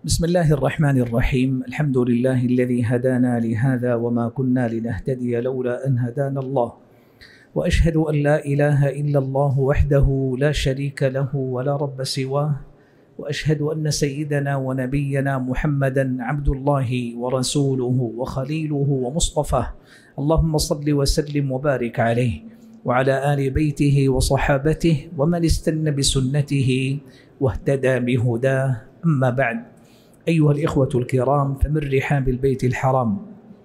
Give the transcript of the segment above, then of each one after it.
بسم الله الرحمن الرحيم. الحمد لله الذي هدانا لهذا وما كنا لنهتدي لولا أن هدانا الله، وأشهد أن لا إله إلا الله وحده لا شريك له ولا رب سواه، وأشهد أن سيدنا ونبينا محمدا عبد الله ورسوله وخليله ومصطفاه. اللهم صل وسلم وبارك عليه وعلى آل بيته وصحابته ومن استنى بسنته واهتدى بهداه. أما بعد، أيها الإخوة الكرام، فمن رحاب البيت الحرام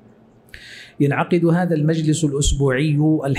ينعقد هذا المجلس الأسبوعي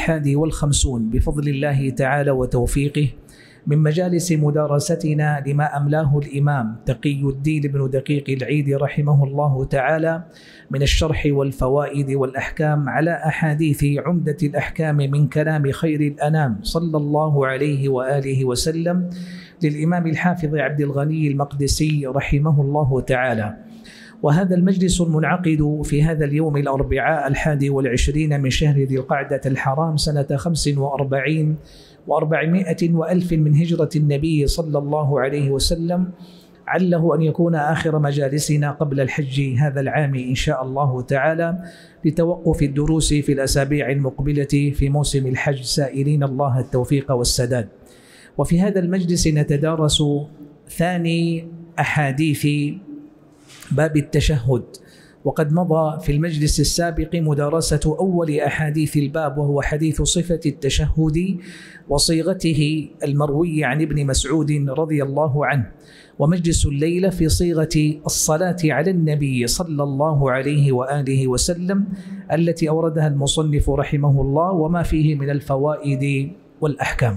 51 بفضل الله تعالى وتوفيقه من مجالس مدارستنا لما أملاه الإمام تقي الدين بن دقيق العيد رحمه الله تعالى من الشرح والفوائد والأحكام على أحاديث عمدة الأحكام من كلام خير الأنام صلى الله عليه وآله وسلم للإمام الحافظ عبد الغني المقدسي رحمه الله تعالى. وهذا المجلس المنعقد في هذا اليوم الأربعاء 21 من شهر ذي القعدة الحرام سنة 45 و400 وألف من هجرة النبي صلى الله عليه وسلم، عله أن يكون آخر مجالسنا قبل الحج هذا العام إن شاء الله تعالى، لتوقف الدروس في الأسابيع المقبلة في موسم الحج، سائلين الله التوفيق والسداد. وفي هذا المجلس نتدارس ثاني أحاديث باب التشهد، وقد مضى في المجلس السابق مدارسة أول أحاديث الباب، وهو حديث صفة التشهد وصيغته المروي عن ابن مسعود رضي الله عنه. ومجلس الليلة في صيغة الصلاة على النبي صلى الله عليه وآله وسلم التي أوردها المصنف رحمه الله وما فيه من الفوائد والأحكام.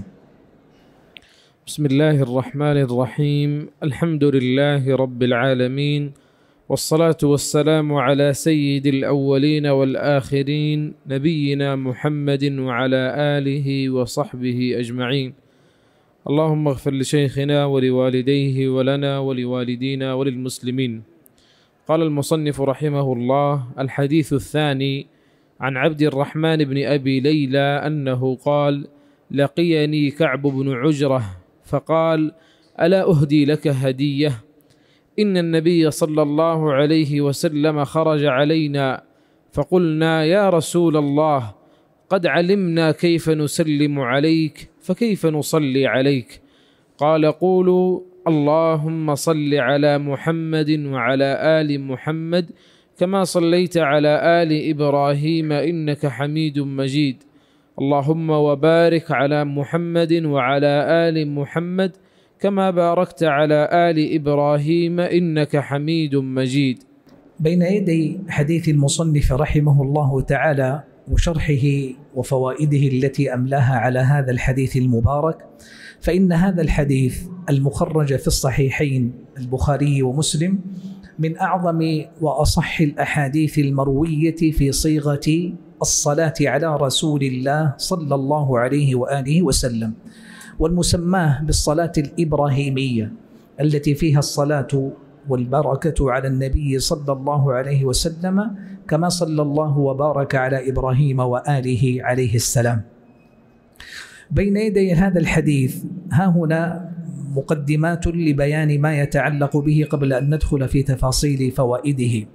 بسم الله الرحمن الرحيم. الحمد لله رب العالمين، والصلاة والسلام على سيد الأولين والآخرين نبينا محمد وعلى آله وصحبه أجمعين. اللهم اغفر لشيخنا ولوالديه ولنا ولوالدينا وللمسلمين. قال المصنف رحمه الله: الحديث الثاني عن عبد الرحمن بن أبي ليلى أنه قال: لقيني كعب بن عجرة فقال: ألا أهدي لك هدية؟ إن النبي صلى الله عليه وسلم خرج علينا فقلنا: يا رسول الله، قد علمنا كيف نسلم عليك، فكيف نصلي عليك؟ قال: قولوا: اللهم صل على محمد وعلى آل محمد كما صليت على آل إبراهيم إنك حميد مجيد، اللهم وبارك على محمد وعلى آل محمد كما باركت على آل إبراهيم إنك حميد مجيد. بين يدي حديث المصنف رحمه الله تعالى وشرحه وفوائده التي أملاها على هذا الحديث المبارك، فإن هذا الحديث المخرج في الصحيحين البخاري ومسلم من أعظم وأصح الأحاديث المروية في صيغة الصلاة على رسول الله صلى الله عليه وآله وسلم، والمسماه بالصلاة الإبراهيمية التي فيها الصلاة والبركة على النبي صلى الله عليه وسلم كما صلى الله وبارك على إبراهيم وآله عليه السلام. بين يدي هذا الحديث ها هنا مقدمات لبيان ما يتعلق به قبل أن ندخل في تفاصيل فوائده.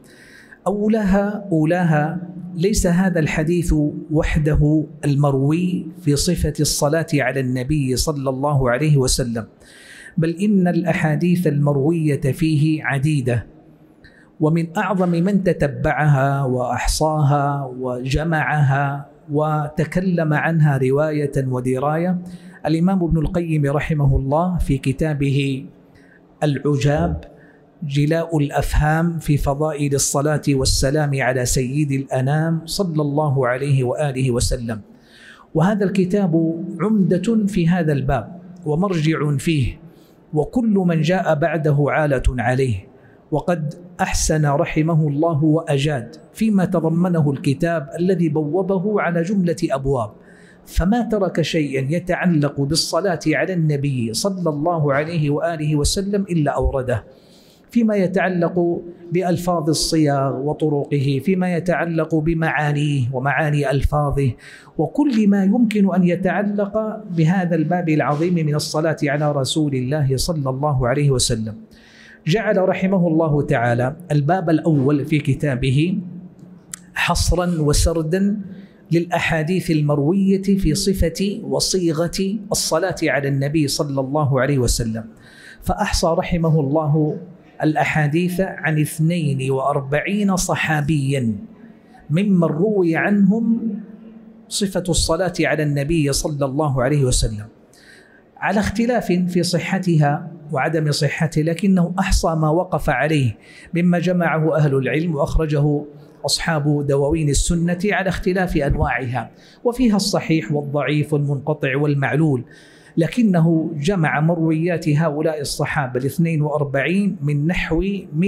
أولاها ليس هذا الحديث وحده المروي في صفة الصلاة على النبي صلى الله عليه وسلم، بل إن الأحاديث المروية فيه عديدة، ومن أعظم من تتبعها وأحصاها وجمعها وتكلم عنها رواية ودراية الإمام ابن القيم رحمه الله في كتابه العجاب جلاء الأفهام في فضائل الصلاة والسلام على سيد الأنام صلى الله عليه وآله وسلم. وهذا الكتاب عمدة في هذا الباب ومرجع فيه، وكل من جاء بعده عالة عليه، وقد أحسن رحمه الله وأجاد فيما تضمنه الكتاب الذي بوبه على جملة أبواب، فما ترك شيئا يتعلق بالصلاة على النبي صلى الله عليه وآله وسلم إلا أورده، فيما يتعلق بألفاظ الصيغ وطرقه، فيما يتعلق بمعانيه ومعاني ألفاظه، وكل ما يمكن أن يتعلق بهذا الباب العظيم من الصلاة على رسول الله صلى الله عليه وسلم. جعل رحمه الله تعالى الباب الأول في كتابه حصرا وسردا للأحاديث المروية في صفة وصيغة الصلاة على النبي صلى الله عليه وسلم، فأحصى رحمه الله الأحاديث عن 42 صحابيا ممن روي عنهم صفة الصلاة على النبي صلى الله عليه وسلم، على اختلاف في صحتها وعدم صحته، لكنه أحصى ما وقف عليه مما جمعه أهل العلم وأخرجه أصحاب دواوين السنة على اختلاف أنواعها، وفيها الصحيح والضعيف والمنقطع والمعلول، لكنه جمع مرويات هؤلاء الصحابة 42 من نحو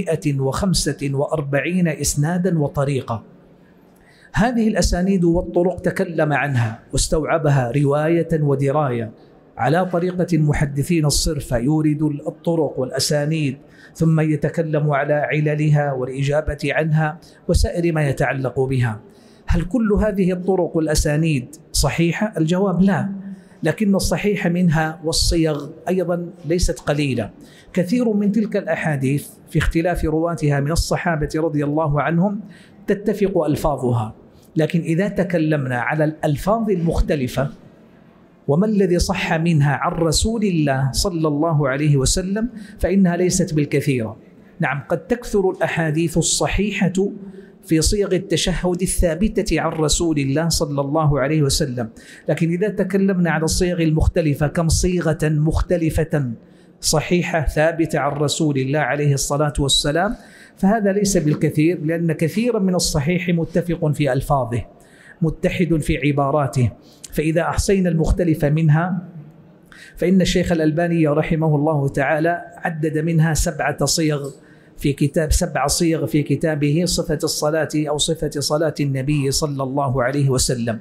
145 إسنادا وطريقة. هذه الأسانيد والطرق تكلم عنها واستوعبها رواية ودراية على طريقة المحدثين الصرفة، يورد الطرق والأسانيد ثم يتكلم على عللها والإجابة عنها وسائر ما يتعلق بها. هل كل هذه الطرق والأسانيد صحيحة؟ الجواب لا، لكن الصحيح منها والصيغ أيضا ليست قليلة. كثير من تلك الأحاديث في اختلاف رواتها من الصحابة رضي الله عنهم تتفق ألفاظها، لكن إذا تكلمنا على الألفاظ المختلفة وما الذي صح منها عن رسول الله صلى الله عليه وسلم فإنها ليست بالكثيرة. نعم، قد تكثر الأحاديث الصحيحة في صيغ التشهد الثابتة عن رسول الله صلى الله عليه وسلم، لكن إذا تكلمنا على الصيغ المختلفة كم صيغة مختلفة صحيحة ثابتة عن رسول الله عليه الصلاة والسلام، فهذا ليس بالكثير، لأن كثيرا من الصحيح متفق في ألفاظه متحد في عباراته. فإذا أحصينا المختلف منها فإن الشيخ الألباني رحمه الله تعالى عدد منها 7 صيغ في كتابه صفة الصلاة أو صفة صلاة النبي صلى الله عليه وسلم،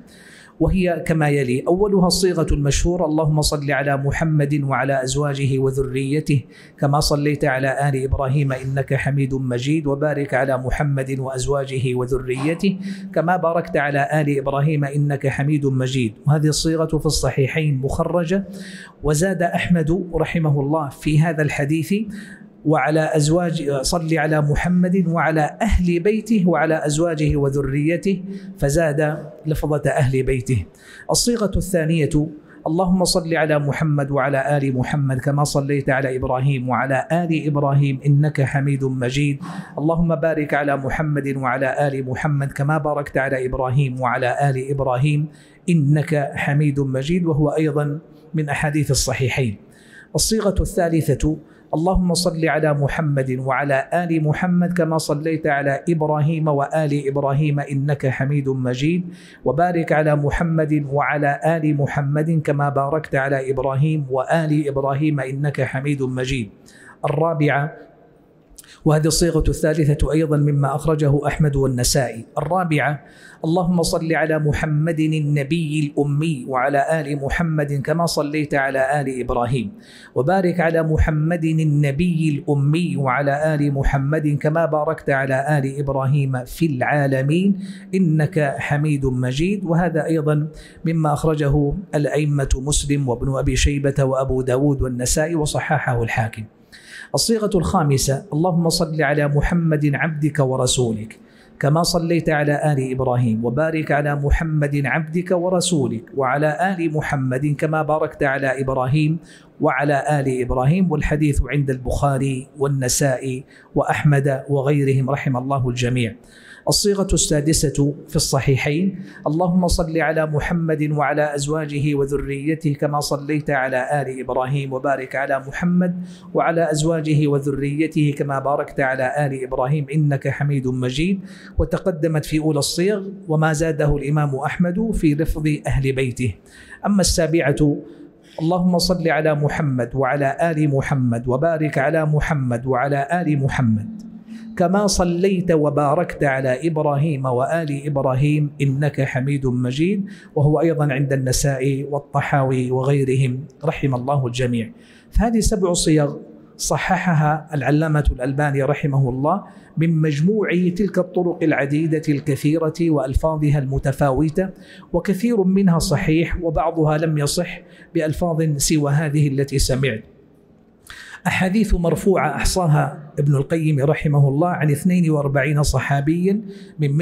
وهي كما يلي: أولها الصيغة المشهورة: اللهم صل على محمد وعلى أزواجه وذريته كما صليت على آل إبراهيم إنك حميد مجيد، وبارك على محمد وأزواجه وذريته كما باركت على آل إبراهيم إنك حميد مجيد. وهذه الصيغة في الصحيحين مخرجة. وزاد أحمد رحمه الله في هذا الحديث: وعلى صل على محمد وعلى أهل بيته وعلى أزواجه وذريته، فزاد لفظة أهل بيته. الصيغة الثانية: اللهم صل على محمد وعلى آل محمد كما صليت على إبراهيم وعلى آل إبراهيم إنك حميد مجيد، اللهم بارك على محمد وعلى آل محمد كما باركت على إبراهيم وعلى آل إبراهيم إنك حميد مجيد، وهو أيضا من أحاديث الصحيحين. الصيغة الثالثة: اللهم صل على محمد وعلى آل محمد كما صليت على إبراهيم وآل إبراهيم إنك حميد مجيد، وبارك على محمد وعلى آل محمد كما باركت على إبراهيم وآل إبراهيم إنك حميد مجيد. الرابعة، وهذه الصيغة الثالثة أيضا مما أخرجه أحمد والنسائي. الرابعة: اللهم صل على محمد النبي الأمي وعلى آل محمد كما صليت على آل إبراهيم، وبارك على محمد النبي الأمي وعلى آل محمد كما باركت على آل إبراهيم في العالمين إنك حميد مجيد. وهذا أيضا مما أخرجه الأئمة مسلم وابن أبي شيبة وأبو داود والنسائي وصححه الحاكم. الصيغة الخامسة: اللهم صل على محمد عبدك ورسولك كما صليت على آل إبراهيم، وبارك على محمد عبدك ورسولك وعلى آل محمد كما باركت على إبراهيم وعلى آل إبراهيم. والحديث عند البخاري والنسائي وأحمد وغيرهم رحم الله الجميع. الصيغة السادسة في الصحيحين: اللهم صل على محمد وعلى أزواجه وذريته كما صليت على آل إبراهيم، وبارك على محمد وعلى أزواجه وذريته كما باركت على آل إبراهيم إنك حميد مجيد. وتقدمت في أولى الصيغ وما زاده الإمام أحمد في لفظ أهل بيته. أما السابعة: اللهم صل على محمد وعلى آل محمد وبارك على محمد وعلى آل محمد كما صليت وباركت على إبراهيم وآل إبراهيم إنك حميد مجيد، وهو أيضا عند النسائي والطحاوي وغيرهم رحم الله الجميع. فهذه 7 صيغ صححها العلامة الألباني رحمه الله من مجموع تلك الطرق العديدة الكثيرة وألفاظها المتفاوتة، وكثير منها صحيح وبعضها لم يصح بألفاظ سوى هذه التي سمعت. أحاديث مرفوعة أحصاها ابن القيم رحمه الله عن 42 صحابيا من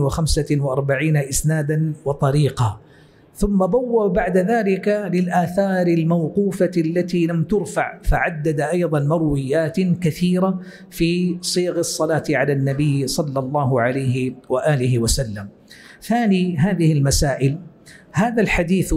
145 إسنادا وطريقا، ثم بوّ بعد ذلك للآثار الموقوفة التي لم ترفع، فعدد أيضا مرويات كثيرة في صيغ الصلاة على النبي صلى الله عليه وآله وسلم. ثاني هذه المسائل، هذا الحديث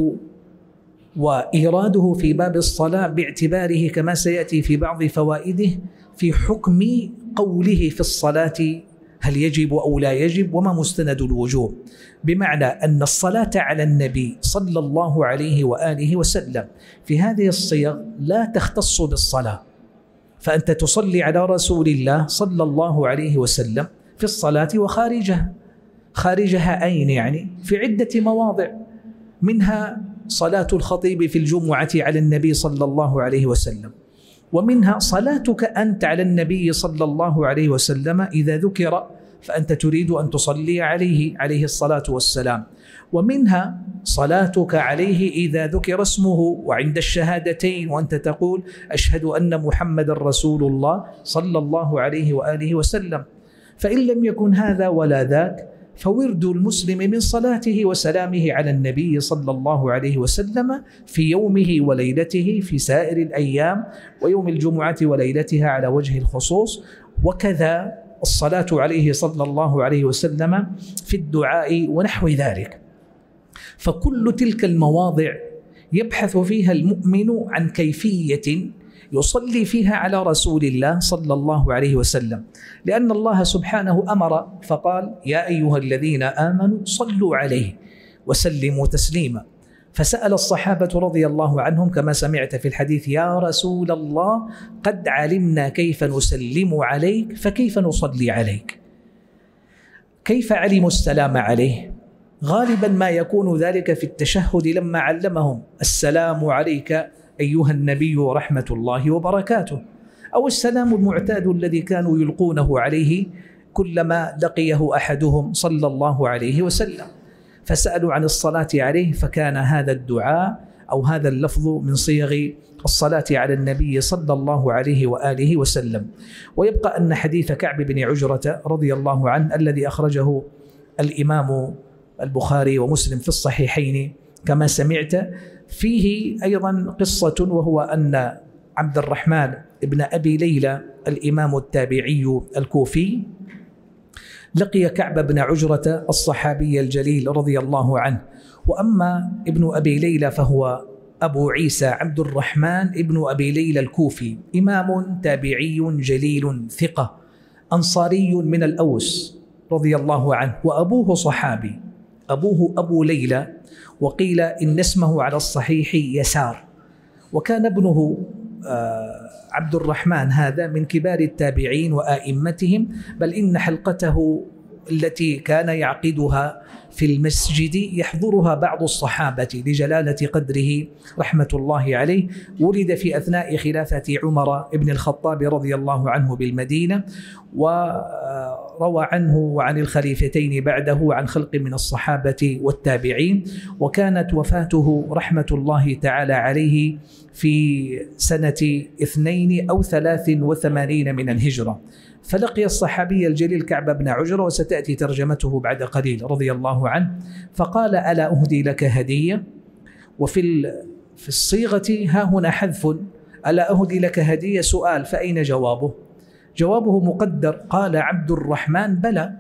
وإيراده في باب الصلاة باعتباره كما سيأتي في بعض فوائده في حكم قوله في الصلاة هل يجب أو لا يجب وما مستند الوجوب، بمعنى أن الصلاة على النبي صلى الله عليه وآله وسلم في هذه الصيغ لا تختص بالصلاة، فأنت تصلي على رسول الله صلى الله عليه وسلم في الصلاة وخارجها. خارجها أين يعني؟ في عدة مواضع، منها صلاة الخطيب في الجمعة على النبي صلى الله عليه وسلم، ومنها صلاتك أنت على النبي صلى الله عليه وسلم إذا ذكر فأنت تريد أن تصلي عليه الصلاة والسلام، ومنها صلاتك عليه إذا ذكر اسمه وعند الشهادتين وأنت تقول أشهد أن محمد رسول الله صلى الله عليه وآله وسلم. فإن لم يكن هذا ولا ذاك فورد المسلم من صلاته وسلامه على النبي صلى الله عليه وسلم في يومه وليلته في سائر الأيام، ويوم الجمعة وليلتها على وجه الخصوص، وكذا الصلاة عليه صلى الله عليه وسلم في الدعاء ونحو ذلك. فكل تلك المواضع يبحث فيها المؤمن عن كيفية يصلي فيها على رسول الله صلى الله عليه وسلم، لأن الله سبحانه أمر فقال يا أيها الذين آمنوا صلوا عليه وسلموا تسليما. فسأل الصحابة رضي الله عنهم كما سمعت في الحديث يا رسول الله قد علمنا كيف نسلم عليك فكيف نصلي عليك؟ كيف علموا السلام عليه؟ غالبا ما يكون ذلك في التشهد لما علمهم السلام عليك أيها النبي ورحمة الله وبركاته، أو السلام المعتاد الذي كانوا يلقونه عليه كلما لقيه أحدهم صلى الله عليه وسلم. فسألوا عن الصلاة عليه فكان هذا الدعاء أو هذا اللفظ من صيغ الصلاة على النبي صلى الله عليه وآله وسلم. ويبقى أن حديث كعب بن عجرة رضي الله عنه الذي أخرجه الإمام البخاري ومسلم في الصحيحين كما سمعت فيه أيضا قصة، وهو أن عبد الرحمن ابن أبي ليلى الإمام التابعي الكوفي لقي كعب بن عجرة الصحابي الجليل رضي الله عنه. وأما ابن أبي ليلى فهو أبو عيسى عبد الرحمن ابن أبي ليلى الكوفي، إمام تابعي جليل ثقة أنصاري من الأوس رضي الله عنه، وأبوه صحابي، أبوه أبو ليلى، وقيل إن اسمه على الصحيح يسار. وكان ابنه عبد الرحمن هذا من كبار التابعين وآئمتهم، بل إن حلقته التي كان يعقدها في المسجد يحضرها بعض الصحابة لجلالة قدره رحمة الله عليه. ولد في أثناء خلافة عمر بن الخطاب رضي الله عنه بالمدينة، وروى عنه وعن الخليفتين بعده عن خلق من الصحابة والتابعين. وكانت وفاته رحمة الله تعالى عليه في سنة 82 أو 83 من الهجرة. فلقي الصحابي الجليل كعب بن عجرة، وستأتي ترجمته بعد قليل رضي الله عنه، فقال ألا أهدي لك هدية؟ وفي الصيغة ها هنا حذف، ألا أهدي لك هدية سؤال، فأين جوابه؟ جوابه مقدر، قال عبد الرحمن بلى.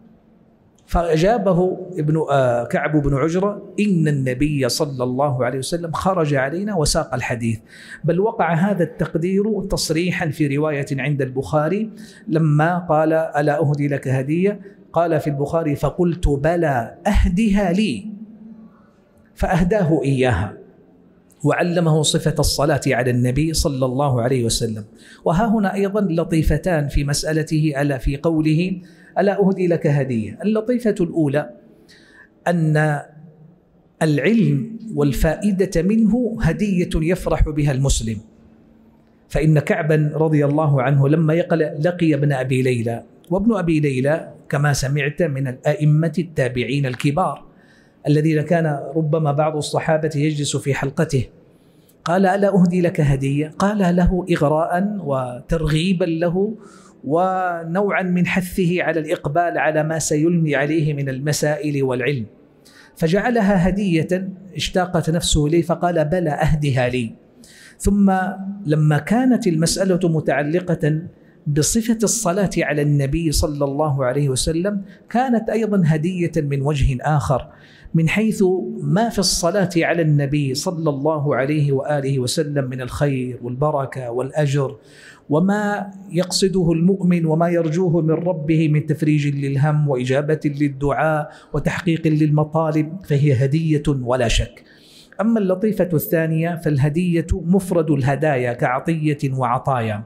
فأجابه كعب بن عجرة إن النبي صلى الله عليه وسلم خرج علينا وساق الحديث. بل وقع هذا التقدير تصريحا في رواية عند البخاري لما قال ألا أهدي لك هدية، قال في البخاري فقلت بلى أهدها لي، فأهداه إياها وعلمه صفة الصلاة على النبي صلى الله عليه وسلم. وها هنا أيضا لطيفتان في مسألته ألا في قوله ألا أهدي لك هدية. اللطيفة الأولى أن العلم والفائدة منه هدية يفرح بها المسلم، فإن كعبا رضي الله عنه لما لقي ابن أبي ليلى، وابن أبي ليلى كما سمعت من الأئمة التابعين الكبار الذين كان ربما بعض الصحابة يجلس في حلقته، قال ألا أهدي لك هدية؟ قال له إغراء وترغيبا له ونوعا من حثه على الإقبال على ما سيلمي عليه من المسائل والعلم، فجعلها هدية اشتاقت نفسه إليه فقال بلى أهدها لي. ثم لما كانت المسألة متعلقة بصفة الصلاة على النبي صلى الله عليه وسلم كانت أيضا هدية من وجه آخر، من حيث ما في الصلاة على النبي صلى الله عليه وآله وسلم من الخير والبركة والأجر، وما يقصده المؤمن وما يرجوه من ربه من تفريج للهم وإجابة للدعاء وتحقيق للمطالب، فهي هدية ولا شك. أما اللطيفة الثانية فالهدية مفرد الهدايا كعطية وعطايا،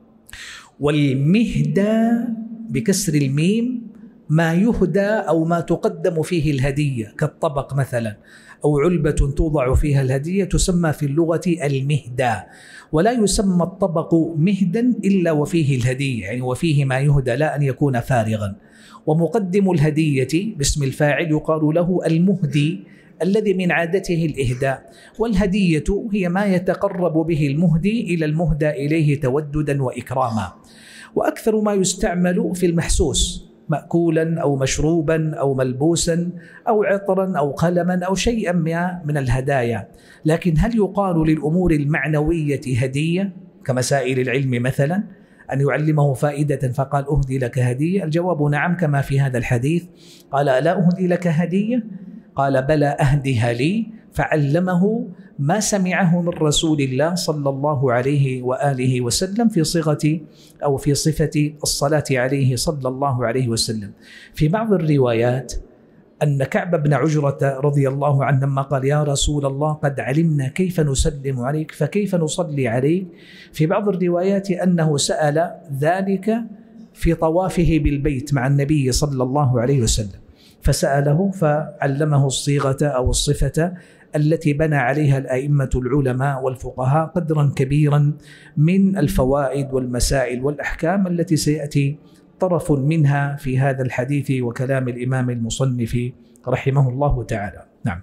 والمهدى بكسر الميم ما يهدى أو ما تقدم فيه الهدية، كالطبق مثلا أو علبة توضع فيها الهدية تسمى في اللغة المهدى، ولا يسمى الطبق مهدا إلا وفيه الهدية، يعني وفيه ما يهدى لا أن يكون فارغا. ومقدم الهدية باسم الفاعل يقال له المهدي الذي من عادته الإهداء، والهدية هي ما يتقرب به المهدي إلى المهدى إليه توددا وإكراما. وأكثر ما يستعمل في المحسوس، مأكولا أو مشروبا أو ملبوسا أو عطرا أو قلما أو شيئا من الهدايا. لكن هل يقال للأمور المعنوية هدية كمسائل العلم مثلا، أن يعلمه فائدة فقال أهدي لك هدية؟ الجواب نعم، كما في هذا الحديث قال ألا أهدي لك هدية؟ قال بلى أهدها لي، فعلمه ما سمعه من رسول الله صلى الله عليه وآله وسلم في صيغة أو في صفة الصلاة عليه صلى الله عليه وسلم. في بعض الروايات أن كعب بن عجرة رضي الله عنه لما قال يا رسول الله قد علمنا كيف نسلم عليك فكيف نصلي عليك، في بعض الروايات أنه سأل ذلك في طوافه بالبيت مع النبي صلى الله عليه وسلم، فسأله فعلمه الصيغة أو الصفة التي بنى عليها الأئمة العلماء والفقهاء قدرا كبيرا من الفوائد والمسائل والأحكام التي سيأتي طرف منها في هذا الحديث وكلام الإمام المصنف رحمه الله تعالى. نعم.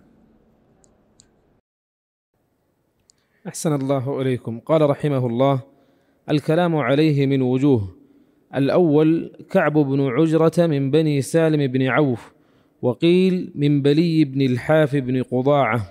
أحسن الله إليكم. قال رحمه الله الكلام عليه من وجوه. الأول كعب بن عجرة من بني سالم بن عوف، وقيل من بلي بن الحاف بن قضاعة،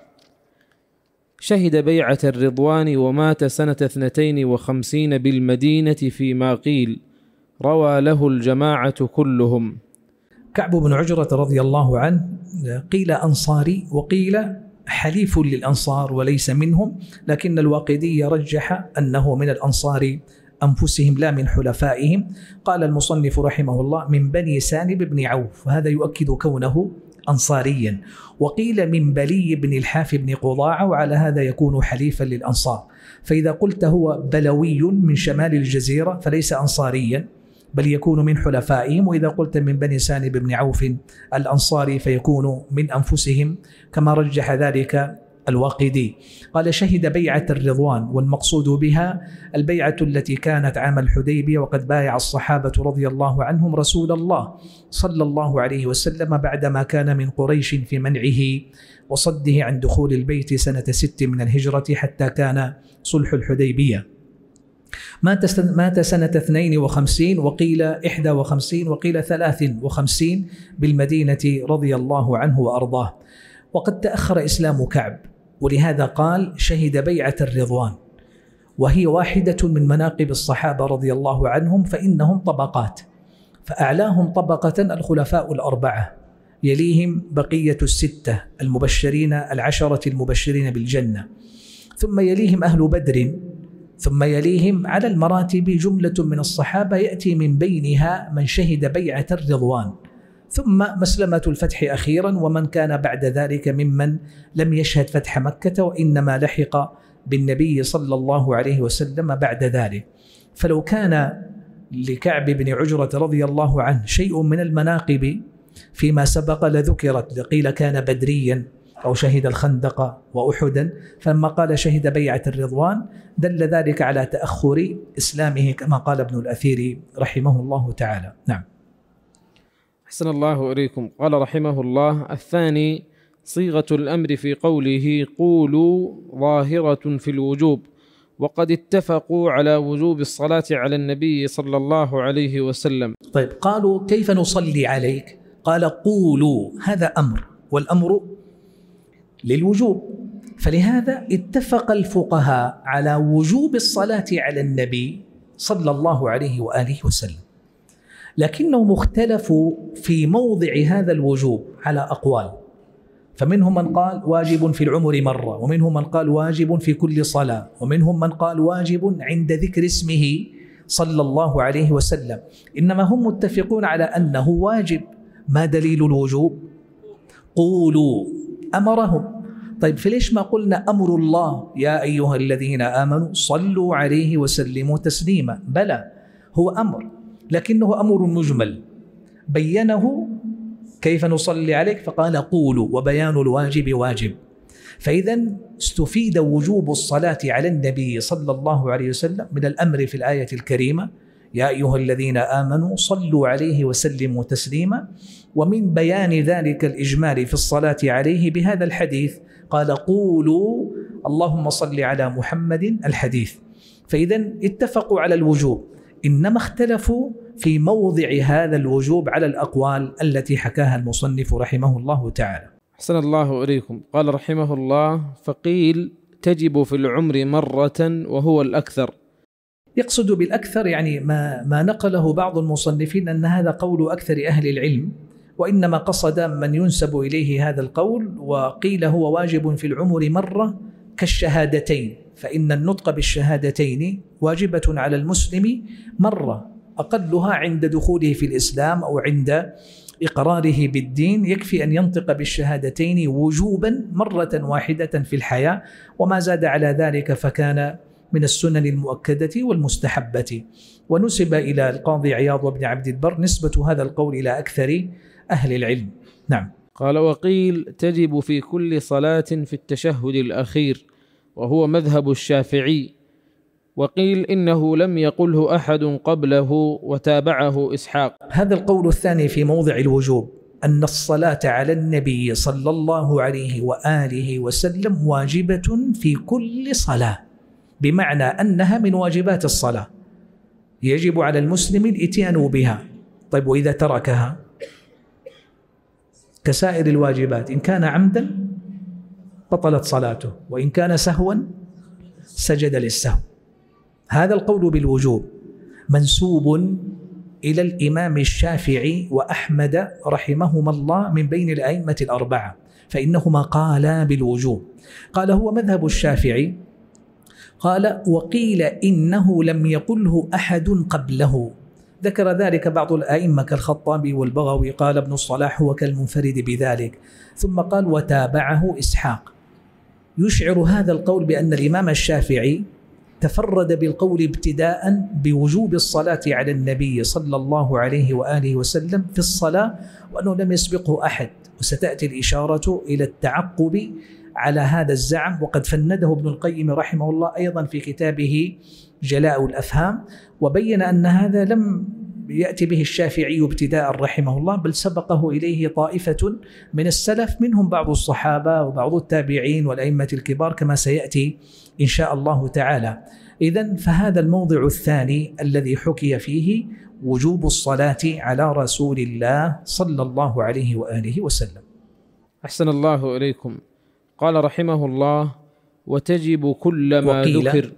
شهد بيعة الرضوان ومات سنة 52 بالمدينة فيما قيل، روى له الجماعة كلهم. كعب بن عجرة رضي الله عنه قيل أنصاري وقيل حليف للأنصار وليس منهم، لكن الواقدي رجح أنه من الأنصار أنفسهم لا من حلفائهم. قال المصنف رحمه الله من بني سالم بن عوف، هذا يؤكد كونه أنصاريا. وقيل من بلي بن الحاف بن قضاعة، وعلى هذا يكون حليفا للأنصار. فإذا قلت هو بلوي من شمال الجزيرة فليس أنصاريا بل يكون من حلفائهم، وإذا قلت من بني سالم بن عوف الأنصاري فيكون من أنفسهم كما رجح ذلك الواقدي. قال شهد بيعة الرضوان، والمقصود بها البيعة التي كانت عام الحديبية، وقد بايع الصحابة رضي الله عنهم رسول الله صلى الله عليه وسلم بعدما كان من قريش في منعه وصده عن دخول البيت سنة 6 من الهجرة حتى كان صلح الحديبية. مات سنة 52 وقيل 51 وقيل 53 بالمدينة رضي الله عنه وأرضاه. وقد تأخر إسلام كعب، ولهذا قال شهد بيعة الرضوان، وهي واحدة من مناقب الصحابة رضي الله عنهم، فإنهم طبقات، فأعلاهم طبقة الخلفاء الأربعة، يليهم بقية الستة المبشرين العشرة المبشرين بالجنة، ثم يليهم أهل بدر، ثم يليهم على المراتب جملة من الصحابة يأتي من بينها من شهد بيعة الرضوان، ثم مسلمة الفتح أخيرا، ومن كان بعد ذلك ممن لم يشهد فتح مكة وإنما لحق بالنبي صلى الله عليه وسلم بعد ذلك. فلو كان لكعب بن عجرة رضي الله عنه شيء من المناقب فيما سبق لذكرت، قيل كان بدريا أو شهد الخندق وأحدا، فلما قال شهد بيعة الرضوان دل ذلك على تأخر إسلامه كما قال ابن الأثير رحمه الله تعالى. نعم. أحسن الله إليكم. قال رحمه الله الثاني صيغة الأمر في قوله قولوا ظاهرة في الوجوب، وقد اتفقوا على وجوب الصلاة على النبي صلى الله عليه وسلم. طيب، قالوا كيف نصلي عليك؟ قال قولوا، هذا أمر، والأمر للوجوب، فلهذا اتفق الفقهاء على وجوب الصلاة على النبي صلى الله عليه وآله وسلم، لكنهم اختلفوا في موضع هذا الوجوب على أقوال، فمنهم من قال واجب في العمر مرة، ومنهم من قال واجب في كل صلاة، ومنهم من قال واجب عند ذكر اسمه صلى الله عليه وسلم، إنما هم متفقون على أنه واجب. ما دليل الوجوب؟ قولوا، أمرهم. طيب، فليش ما قلنا أمر الله يا أيها الذين آمنوا صلوا عليه وسلموا تسليما؟ بلى، هو أمر، لكنه أمر مجمل بينه كيف نصلي عليك، فقال قولوا، وبيان الواجب واجب. فإذا استفيد وجوب الصلاة على النبي صلى الله عليه وسلم من الأمر في الآية الكريمة يا أيها الذين آمنوا صلوا عليه وسلموا تسليما، ومن بيان ذلك الإجمال في الصلاة عليه بهذا الحديث قال قولوا اللهم صل على محمد الحديث. فإذا اتفقوا على الوجوب، إنما اختلفوا في موضع هذا الوجوب على الأقوال التي حكاها المصنف رحمه الله تعالى. أحسن الله إليكم. قال رحمه الله فقيل تجب في العمر مرة وهو الأكثر. يقصد بالأكثر يعني ما نقله بعض المصنفين أن هذا قول أكثر أهل العلم، وإنما قصد من ينسب إليه هذا القول، وقيل هو واجب في العمر مرة كالشهادتين، فإن النطق بالشهادتين واجبة على المسلم مرة، أقلها عند دخوله في الإسلام أو عند إقراره بالدين، يكفي أن ينطق بالشهادتين وجوبا مرة واحدة في الحياة، وما زاد على ذلك فكان من السنن المؤكدة والمستحبة. ونسب إلى القاضي عياض وابن عبد البر نسبة هذا القول إلى أكثر أهل العلم. نعم. قال وقيل تجب في كل صلاة في التشهد الأخير، وهو مذهب الشافعي، وقيل إنه لم يقله أحد قبله وتابعه إسحاق. هذا القول الثاني في موضع الوجوب، أن الصلاة على النبي صلى الله عليه وآله وسلم واجبة في كل صلاة، بمعنى أنها من واجبات الصلاة، يجب على المسلم الإتيان بها. طيب، وإذا تركها كسائر الواجبات، إن كان عمدا بطلت صلاته، وإن كان سهوا سجد للسهو. هذا القول بالوجوب منسوب إلى الإمام الشافعي وأحمد رحمهما الله من بين الأئمة الأربعة، فإنهما قالا بالوجوب. قال هو مذهب الشافعي. قال وقيل إنه لم يقله أحد قبله، ذكر ذلك بعض الأئمة كالخطابي والبغوي، قال ابن الصلاح هو كالمنفرد بذلك، ثم قال وتابعه إسحاق. يشعر هذا القول بأن الإمام الشافعي تفرد بالقول ابتداء بوجوب الصلاة على النبي صلى الله عليه وآله وسلم في الصلاة، وأنه لم يسبقه أحد، وستأتي الإشارة إلى التعقب على هذا الزعم، وقد فنده ابن القيم رحمه الله أيضا في كتابه جلاء الأفهام، وبين أن هذا لم يأتي به الشافعي ابتداء رحمه الله، بل سبقه إليه طائفة من السلف، منهم بعض الصحابة وبعض التابعين والأئمة الكبار كما سيأتي إن شاء الله تعالى. إذن فهذا الموضع الثاني الذي حكي فيه وجوب الصلاة على رسول الله صلى الله عليه وآله وسلم. أحسن الله إليكم. قال رحمه الله وتجب كل ما ذكر،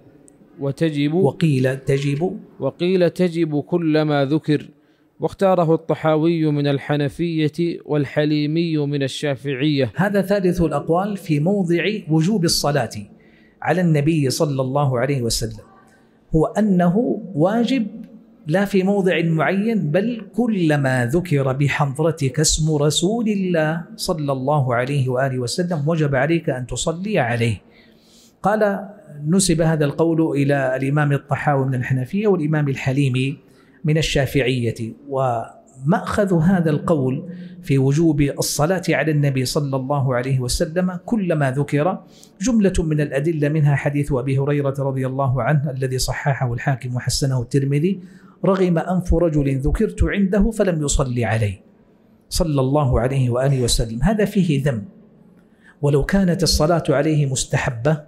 وقيل تجب كل ما ذكر، واختاره الطحاوي من الحنفية والحليمي من الشافعية. هذا ثالث الأقوال في موضع وجوب الصلاة على النبي صلى الله عليه وسلم، هو أنه واجب لا في موضع معين، بل كلما ذكر بحضرتك اسم رسول الله صلى الله عليه وآله وسلم وجب عليك أن تصلي عليه. قال نسب هذا القول إلى الإمام الطحاوي من الحنفية والإمام الحليمي من الشافعية. ومأخذ هذا القول في وجوب الصلاة على النبي صلى الله عليه وسلم كلما ذكر جملة من الأدلة، منها حديث أبي هريرة رضي الله عنه الذي صححه الحاكم وحسنه الترمذي: رغم أنف رجل ذكرت عنده فلم يصلي عليه صلى الله عليه وآله وسلم. هذا فيه ذم، ولو كانت الصلاة عليه مستحبة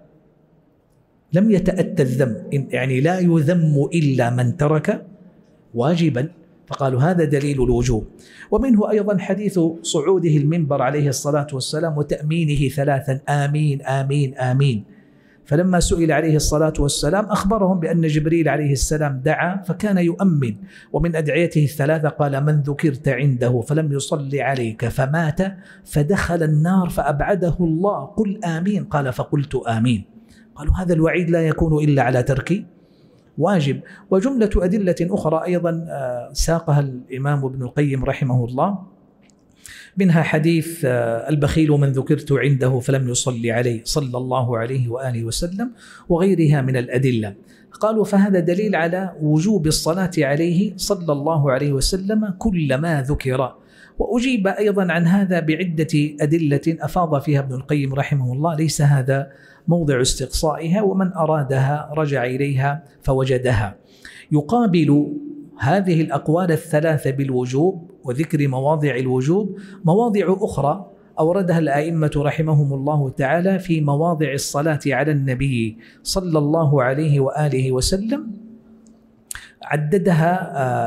لم يتأتى الذم، يعني لا يذم إلا من ترك واجبا، فقالوا هذا دليل الوجوب. ومنه أيضا حديث صعوده المنبر عليه الصلاة والسلام وتأمينه 3 آمين آمين آمين، فلما سئل عليه الصلاة والسلام أخبرهم بأن جبريل عليه السلام دعا فكان يؤمن، ومن أدعيته 3 قال من ذكرت عنده فلم يصلي عليك فمات فدخل النار فأبعده الله قل آمين، قال فقلت آمين. قالوا هذا الوعيد لا يكون إلا على ترك واجب. وجملة أدلة أخرى أيضا ساقها الإمام ابن القيم رحمه الله، منها حديث البخيل من ذكرت عنده فلم يصلي عليه صلى الله عليه وآله وسلم، وغيرها من الأدلة. قالوا فهذا دليل على وجوب الصلاة عليه صلى الله عليه وسلم كلما ذكر. وأجيب أيضا عن هذا بعدة أدلة أفاض فيها ابن القيم رحمه الله، ليس هذا موضع استقصائها، ومن أرادها رجع إليها فوجدها. يقابل هذه الأقوال 3 بالوجوب وذكر مواضع الوجوب مواضع أخرى أوردها الأئمة رحمهم الله تعالى في مواضع الصلاة على النبي صلى الله عليه وآله وسلم، عددها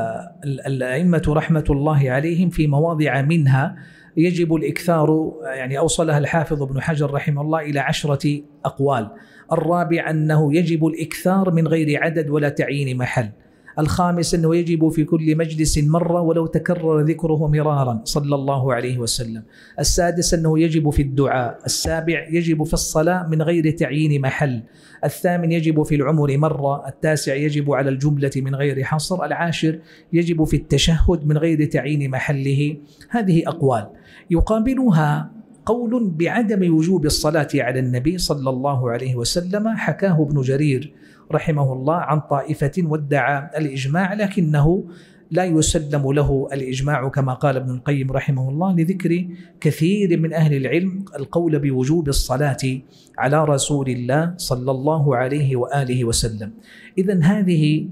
الأئمة رحمة الله عليهم في مواضع منها يجب الإكثار، يعني أوصلها الحافظ ابن حجر رحمه الله إلى 10 أقوال. الرابع أنه يجب الإكثار من غير عدد ولا تعيين محل. الخامس أنه يجب في كل مجلس مرة ولو تكرر ذكره مرارا صلى الله عليه وسلم. السادس أنه يجب في الدعاء. السابع يجب في الصلاة من غير تعيين محل. الثامن يجب في العمر مرة. التاسع يجب على الجملة من غير حصر. العاشر يجب في التشهد من غير تعيين محله. هذه أقوال. يقابلها قول بعدم وجوب الصلاة على النبي صلى الله عليه وسلم حكاه ابن جرير رحمه الله عن طائفة وادعى الإجماع، لكنه لا يسلم له الإجماع كما قال ابن القيم رحمه الله، لذكر كثير من أهل العلم القول بوجوب الصلاة على رسول الله صلى الله عليه وآله وسلم. إذن هذه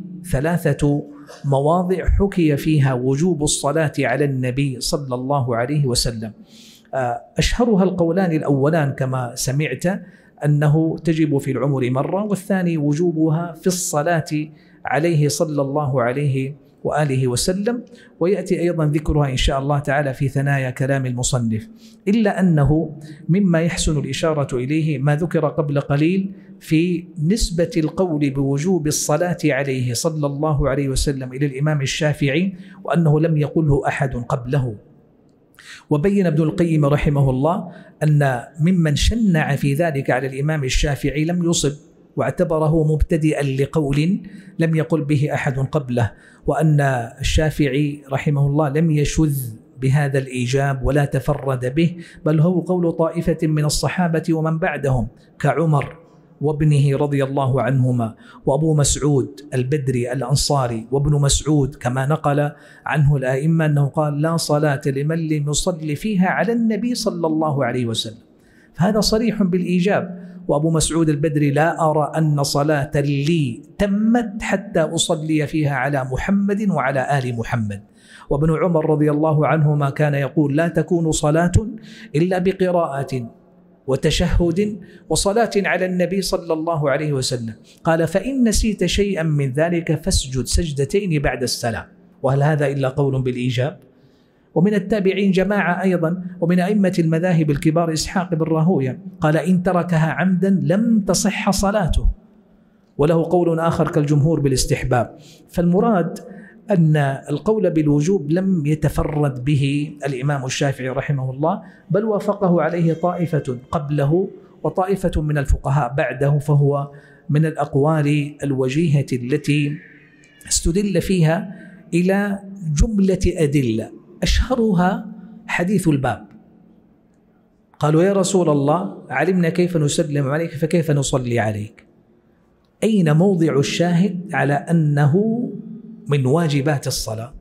3 مواضع حكي فيها وجوب الصلاة على النبي صلى الله عليه وسلم. أشهرها القولان الأولان كما سمعت، أنه تجب في العمر مرة، والثاني وجوبها في الصلاة عليه صلى الله عليه وآله وسلم، ويأتي أيضا ذكرها إن شاء الله تعالى في ثنايا كلام المصنف. إلا أنه مما يحسن الإشارة إليه ما ذكر قبل قليل في نسبة القول بوجوب الصلاة عليه صلى الله عليه وسلم إلى الإمام الشافعي، وأنه لم يقله أحد قبله. وبين ابن القيم رحمه الله أن ممن شنع في ذلك على الإمام الشافعي لم يصب، واعتبره مبتدئا لقول لم يقل به أحد قبله، وأن الشافعي رحمه الله لم يشذ بهذا الإيجاب ولا تفرد به، بل هو قول طائفة من الصحابة ومن بعدهم كعمر وابنه رضي الله عنهما، وأبو مسعود البدري الأنصاري، وابن مسعود كما نقل عنه الآئمة أنه قال لا صلاة لمن لم يصلي فيها على النبي صلى الله عليه وسلم، فهذا صريح بالإيجاب. وأبو مسعود البدري لا أرى أن صلاة لي تمت حتى أصلي فيها على محمد وعلى آل محمد. وابن عمر رضي الله عنهما كان يقول لا تكون صلاة إلا بقراءة وتشهد وصلاة على النبي صلى الله عليه وسلم. قال فإن نسيت شيئا من ذلك فاسجد سجدتين بعد السلام. وهل هذا إلا قول بالإيجاب؟ ومن التابعين جماعة أيضا، ومن أئمة المذاهب الكبار إسحاق بن راهويه قال إن تركها عمدا لم تصح صلاته، وله قول آخر كالجمهور بالاستحباب. فالمراد أن القول بالوجوب لم يتفرد به الإمام الشافعي رحمه الله، بل وافقه عليه طائفة قبله وطائفة من الفقهاء بعده، فهو من الأقوال الوجيهة التي استدل فيها إلى جملة أدلة، أشهرها حديث الباب. قالوا يا رسول الله علمنا كيف نسلم عليك فكيف نصلي عليك؟ أين موضع الشاهد على أنه من واجبات الصلاة؟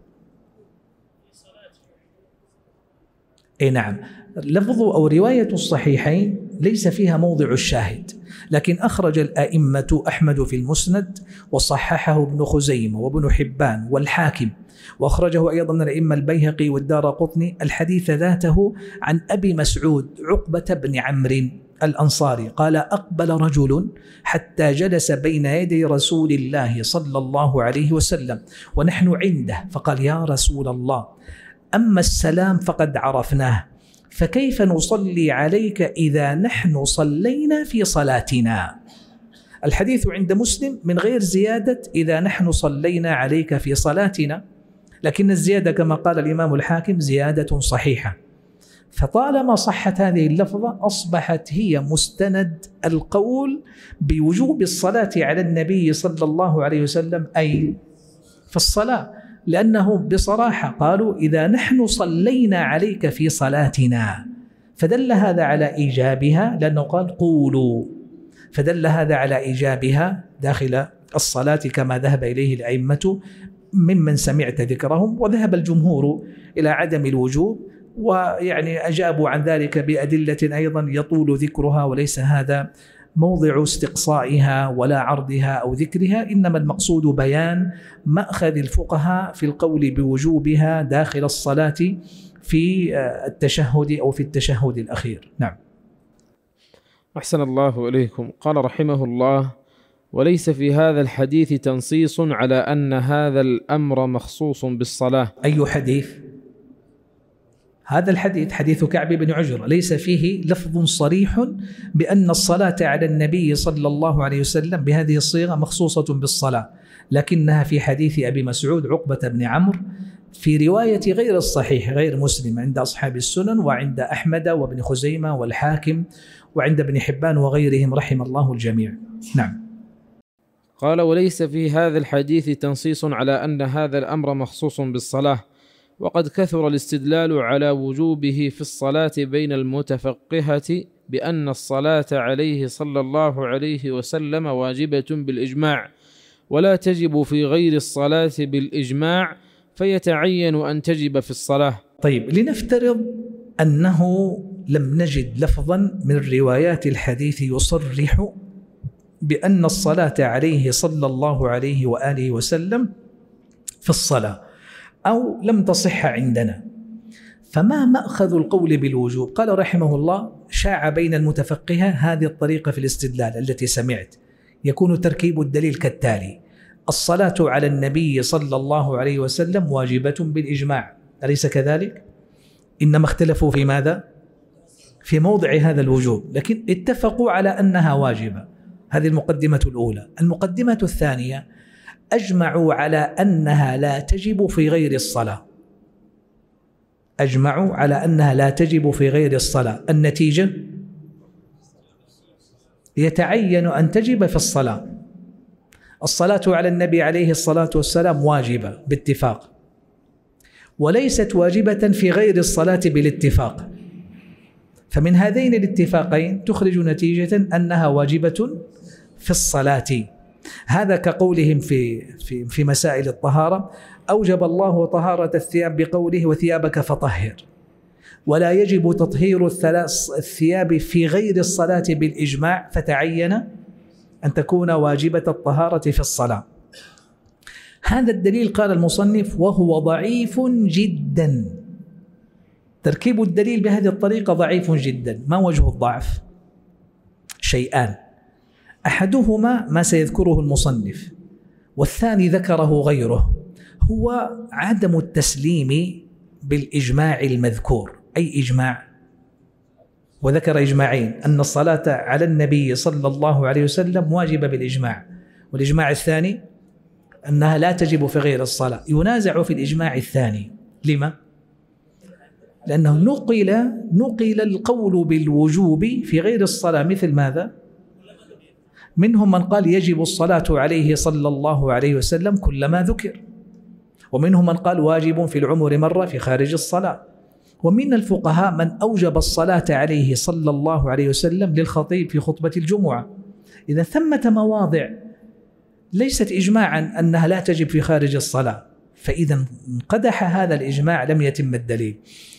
أي نعم، لفظ أو رواية الصحيحين ليس فيها موضع الشاهد، لكن أخرج الأئمة أحمد في المسند، وصححه ابن خزيمة وابن حبان والحاكم، وأخرجه أيضا من الأئمة البيهقي والدارقطني الحديث ذاته عن أبي مسعود عقبة بن عمرو الأنصاري قال: أقبل رجل حتى جلس بين يدي رسول الله صلى الله عليه وسلم ونحن عنده، فقال: يا رسول الله، أما السلام فقد عرفناه، فكيف نصلي عليك إذا نحن صلينا في صلاتنا؟ الحديث عند مسلم من غير زيادة إذا نحن صلينا عليك في صلاتنا، لكن الزيادة كما قال الإمام الحاكم زيادة صحيحة. فطالما صحت هذه اللفظة أصبحت هي مستند القول بوجوب الصلاة على النبي صلى الله عليه وسلم أي في الصلاة، لأنه بصراحة قالوا: إذا نحن صلينا عليك في صلاتنا، فدل هذا على إيجابها، لأنه قال: قولوا، فدل هذا على إيجابها داخل الصلاة كما ذهب إليه الأئمة ممن سمعت ذكرهم، وذهب الجمهور إلى عدم الوجوب، ويعني أجابوا عن ذلك بأدلة أيضا يطول ذكرها، وليس هذا موضع استقصائها ولا عرضها أو ذكرها، إنما المقصود بيان مأخذ الفقهاء في القول بوجوبها داخل الصلاة في التشهد أو في التشهد الأخير. نعم. أحسن الله إليكم. قال رحمه الله: وليس في هذا الحديث تنصيص على أن هذا الأمر مخصوص بالصلاة. أي حديث؟ هذا الحديث حديث كعب بن عجرة ليس فيه لفظ صريح بأن الصلاة على النبي صلى الله عليه وسلم بهذه الصيغة مخصوصة بالصلاة، لكنها في حديث أبي مسعود عقبة بن عمرو في رواية غير الصحيح غير مسلم عند أصحاب السنن وعند أحمد وابن خزيمة والحاكم وعند ابن حبان وغيرهم رحم الله الجميع. نعم. قال: وليس في هذا الحديث تنصيص على أن هذا الأمر مخصوص بالصلاة، وقد كثر الاستدلال على وجوبه في الصلاة بين المتفقهة بأن الصلاة عليه صلى الله عليه وسلم واجبة بالإجماع، ولا تجب في غير الصلاة بالإجماع، فيتعين أن تجب في الصلاة. طيب، لنفترض أنه لم نجد لفظا من روايات الحديث يصرح بأن الصلاة عليه صلى الله عليه وآله وسلم في الصلاة، أو لم تصح عندنا، فما مأخذ القول بالوجوب؟ قال رحمه الله: شاع بين المتفقهة هذه الطريقة في الاستدلال التي سمعت، يكون تركيب الدليل كالتالي: الصلاة على النبي صلى الله عليه وسلم واجبة بالإجماع، أليس كذلك؟ إنما اختلفوا في ماذا؟ في موضع هذا الوجوب، لكن اتفقوا على أنها واجبة. هذه المقدمة الأولى. المقدمة الثانية: أجمعوا على أنها لا تجب في غير الصلاة. أجمعوا على أنها لا تجب في غير الصلاة، النتيجة يتعين أن تجب في الصلاة. الصلاة على النبي عليه الصلاة والسلام واجبة باتفاق، وليست واجبة في غير الصلاة بالاتفاق، فمن هذين الاتفاقين تخرج نتيجة أنها واجبة في الصلاة. هذا كقولهم في مسائل الطهارة: أوجب الله طهارة الثياب بقوله: وثيابك فطهر، ولا يجب تطهير الثياب في غير الصلاة بالإجماع، فتعين أن تكون واجبة الطهارة في الصلاة. هذا الدليل قال المصنف وهو ضعيف جدا. تركيب الدليل بهذه الطريقة ضعيف جدا. ما وجه الضعف؟ شيئان: أحدهما ما سيذكره المصنف، والثاني ذكره غيره، هو عدم التسليم بالإجماع المذكور. أي إجماع؟ وذكر إجماعين: أن الصلاة على النبي صلى الله عليه وسلم واجبة بالإجماع، والإجماع الثاني أنها لا تجب في غير الصلاة. ينازع في الإجماع الثاني. لما؟ لأنه نقل القول بالوجوب في غير الصلاة، مثل ماذا؟ منهم من قال يجب الصلاة عليه صلى الله عليه وسلم كلما ذكر، ومنهم من قال واجب في العمر مرة في خارج الصلاة، ومن الفقهاء من أوجب الصلاة عليه صلى الله عليه وسلم للخطيب في خطبة الجمعة. إذا ثمة مواضع ليست إجماعا أنها لا تجب في خارج الصلاة، فإذا انقدح هذا الإجماع لم يتم الدليل.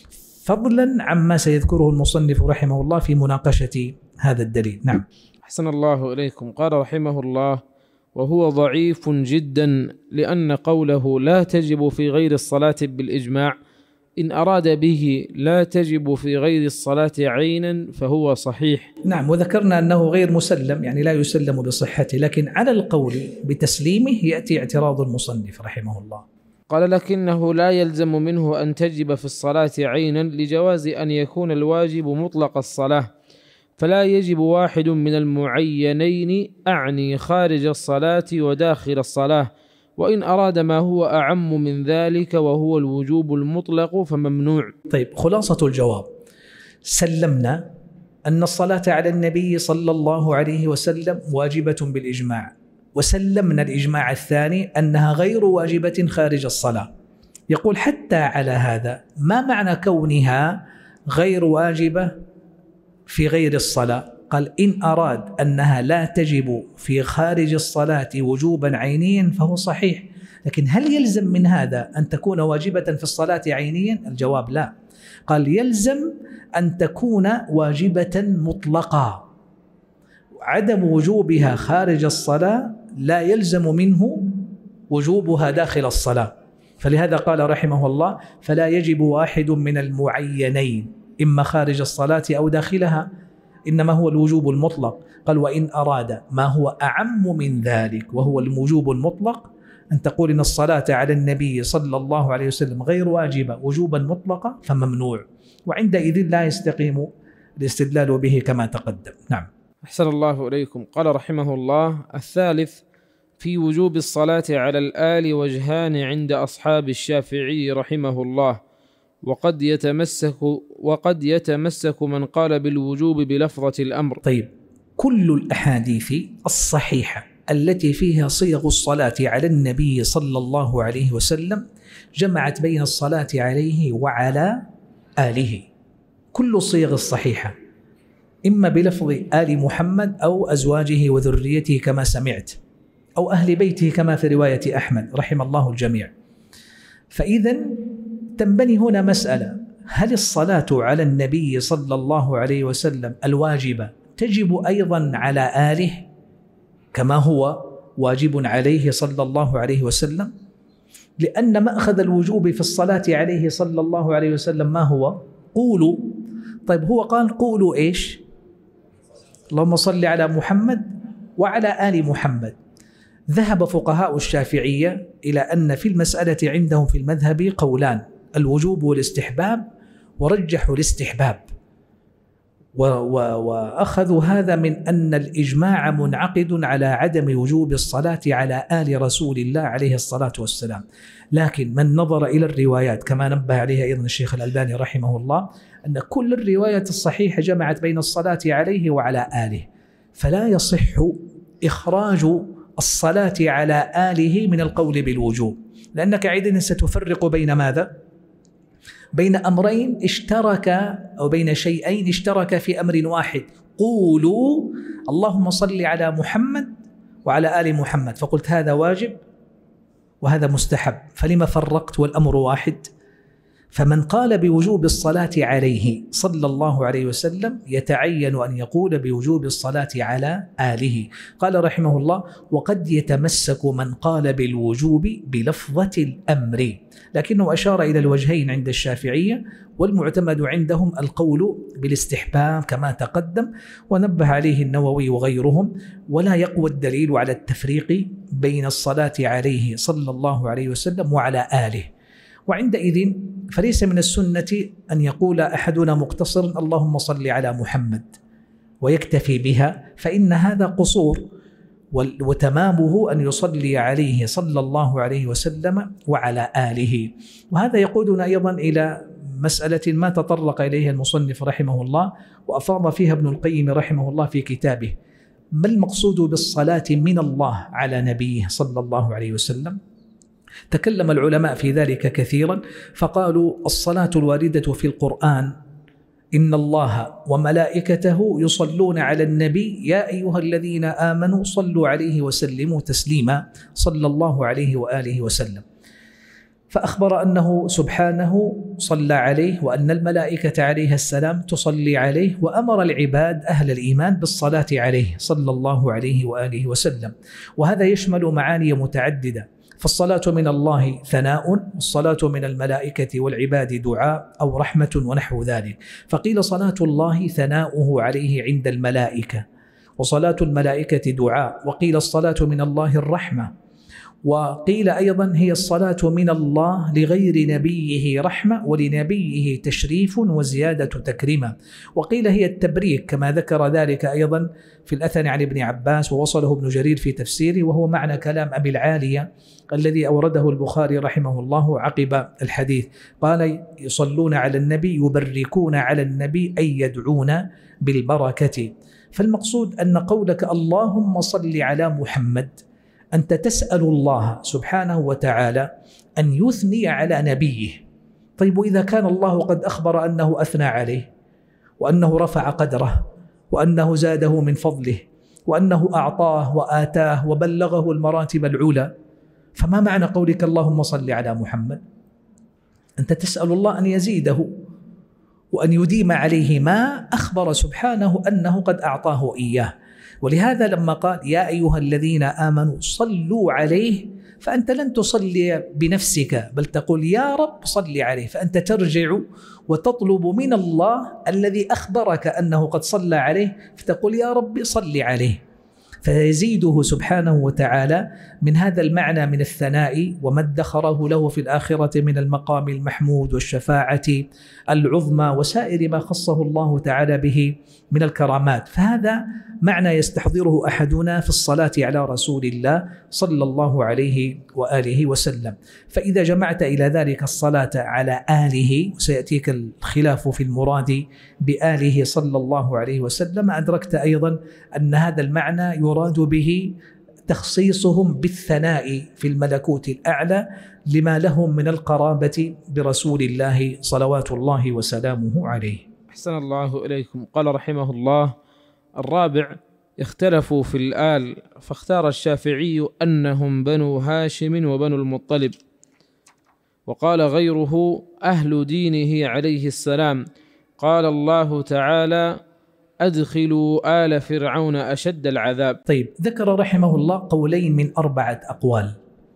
فضلا عما سيذكره المصنف رحمه الله في مناقشة هذا الدليل. نعم. أحسن الله إليكم. قال رحمه الله: وهو ضعيف جدا، لأن قوله لا تجب في غير الصلاة بالإجماع إن أراد به لا تجب في غير الصلاة عينا فهو صحيح. نعم، وذكرنا أنه غير مسلم، يعني لا يسلم بصحته، لكن على القول بتسليمه يأتي اعتراض المصنف رحمه الله. قال: لكنه لا يلزم منه أن تجب في الصلاة عينا لجواز أن يكون الواجب مطلق الصلاة، فلا يجب واحد من المعينين، أعني خارج الصلاة وداخل الصلاة، وإن أراد ما هو أعم من ذلك وهو الوجوب المطلق فممنوع. طيب، خلاصة الجواب: سلمنا أن الصلاة على النبي صلى الله عليه وسلم واجبة بالإجماع، وسلمنا الإجماع الثاني أنها غير واجبة خارج الصلاة. يقول: حتى على هذا ما معنى كونها غير واجبة في غير الصلاة؟ قال: إن أراد أنها لا تجب في خارج الصلاة وجوبا عينيا فهو صحيح، لكن هل يلزم من هذا أن تكون واجبة في الصلاة عينيا؟ الجواب لا. قال: يلزم أن تكون واجبة مطلقة، عدم وجوبها خارج الصلاة لا يلزم منه وجوبها داخل الصلاة. فلهذا قال رحمه الله: فلا يجب واحد من المعينين إما خارج الصلاة أو داخلها، إنما هو الوجوب المطلق. قال: وإن أراد ما هو أعم من ذلك وهو الوجوب المطلق، أن تقول إن الصلاة على النبي صلى الله عليه وسلم غير واجبة وجوبا مطلقا فممنوع، وعندئذ لا يستقيم الاستدلال به كما تقدم. نعم. أحسن الله إليكم. قال رحمه الله: الثالث: في وجوب الصلاة على الآل وجهان عند أصحاب الشافعي رحمه الله، وقد يتمسك من قال بالوجوب بلفظة الأمر. طيب، كل الأحاديث الصحيحة التي فيها صيغ الصلاة على النبي صلى الله عليه وسلم جمعت بين الصلاة عليه وعلى آله، كل الصيغ الصحيحة، إما بلفظ آل محمد أو أزواجه وذريته كما سمعت، أو أهل بيته كما في رواية أحمد رحم الله الجميع. فإذا تنبني هنا مسألة: هل الصلاة على النبي صلى الله عليه وسلم الواجبة تجب أيضا على آله كما هو واجب عليه صلى الله عليه وسلم؟ لأن مأخذ الوجوب في الصلاة عليه صلى الله عليه وسلم ما هو؟ قولوا. طيب، هو قال قولوا إيش؟ اللهم صل على محمد وعلى آل محمد. ذهب فقهاء الشافعية إلى أن في المسألة عندهم في المذهب قولان: الوجوب والاستحباب، ورجحوا الاستحباب، وأخذوا هذا من أن الإجماع منعقد على عدم وجوب الصلاة على آل رسول الله عليه الصلاة والسلام. لكن من نظر إلى الروايات كما نبه عليها أيضا الشيخ الألباني رحمه الله، أن كل الروايات الصحيحة جمعت بين الصلاة عليه وعلى آله، فلا يصح إخراج الصلاة على آله من القول بالوجوب، لأنك عندما ستفرق بين ماذا؟ بين أمرين اشترك، أو بين شيئين اشترك في أمر واحد. قولوا اللهم صل على محمد وعلى آل محمد، فقلت هذا واجب وهذا مستحب، فلما فرقت والأمر واحد؟ فمن قال بوجوب الصلاة عليه صلى الله عليه وسلم يتعين أن يقول بوجوب الصلاة على آله. قال رحمه الله: وقد يتمسك من قال بالوجوب بلفظة الأمر، لكنه أشار إلى الوجهين عند الشافعية، والمعتمد عندهم القول بالاستحباب كما تقدم، ونبه عليه النووي وغيرهم. ولا يقوى الدليل على التفريق بين الصلاة عليه صلى الله عليه وسلم وعلى آله، وعندئذ فليس من السنة أن يقول أحدنا مقتصرا اللهم صل على محمد ويكتفي بها، فإن هذا قصور، وتمامه أن يصلي عليه صلى الله عليه وسلم وعلى آله. وهذا يقودنا أيضا إلى مسألة ما تطرق إليها المصنف رحمه الله، وأفاض فيها ابن القيم رحمه الله في كتابه: ما المقصود بالصلاة من الله على نبيه صلى الله عليه وسلم؟ تكلم العلماء في ذلك كثيرا، فقالوا: الصلاة الواردة في القرآن إن الله وملائكته يصلون على النبي يا أيها الذين آمنوا صلوا عليه وسلموا تسليما، صلى الله عليه وآله وسلم. فأخبر أنه سبحانه صلى عليه وأن الملائكة عليها السلام تصلي عليه، وأمر العباد أهل الإيمان بالصلاة عليه صلى الله عليه وآله وسلم. وهذا يشمل معاني متعددة، فالصلاة من الله ثناء، والصلاة من الملائكة والعباد دعاء أو رحمة ونحو ذلك. فقيل صلاة الله ثناؤه عليه عند الملائكة، وصلاة الملائكة دعاء، وقيل الصلاة من الله الرحمة، وقيل أيضا هي الصلاة من الله لغير نبيه رحمة ولنبيه تشريف وزيادة تكريمة، وقيل هي التبريك كما ذكر ذلك أيضا في الأثر عن ابن عباس ووصله ابن جرير في تفسيره، وهو معنى كلام أبي العالية الذي أورده البخاري رحمه الله عقب الحديث. قال يصلون على النبي يبركون على النبي أي يدعون بالبركة. فالمقصود أن قولك اللهم صل على محمد أنت تسأل الله سبحانه وتعالى أن يثني على نبيه. طيب إذا كان الله قد أخبر أنه أثنى عليه، وأنه رفع قدره، وأنه زاده من فضله، وأنه أعطاه وآتاه وبلغه المراتب العلى، فما معنى قولك اللهم صل على محمد؟ أنت تسأل الله أن يزيده وأن يديم عليه ما أخبر سبحانه أنه قد أعطاه إياه. ولهذا لما قال يا أيها الذين آمنوا صلوا عليه، فأنت لن تصلي بنفسك بل تقول يا رب صل عليه، فأنت ترجع وتطلب من الله الذي أخبرك أنه قد صلى عليه، فتقول يا رب صل عليه، فيزيده سبحانه وتعالى من هذا المعنى من الثناء وما ادخره له في الآخرة من المقام المحمود والشفاعة العظمى وسائر ما خصه الله تعالى به من الكرامات. فهذا معنى يستحضره أحدنا في الصلاة على رسول الله صلى الله عليه وآله وسلم. فإذا جمعت إلى ذلك الصلاة على آله، وسيأتيك الخلاف في المراد بآله صلى الله عليه وسلم، أدركت أيضا أن هذا المعنى يراد به تخصيصهم بالثناء في الملكوت الأعلى لما لهم من القرابة برسول الله صلوات الله وسلامه عليه. أحسن الله إليكم. قال رحمه الله: الرابع: اختلفوا في الآل، فاختار الشافعي أنهم بنو هاشم وبنو المطلب، وقال غيره أهل دينه عليه السلام. قال الله تعالى: أدخلوا آل فرعون أشد العذاب. طيب، ذكر رحمه الله قولين من 4 أقوال.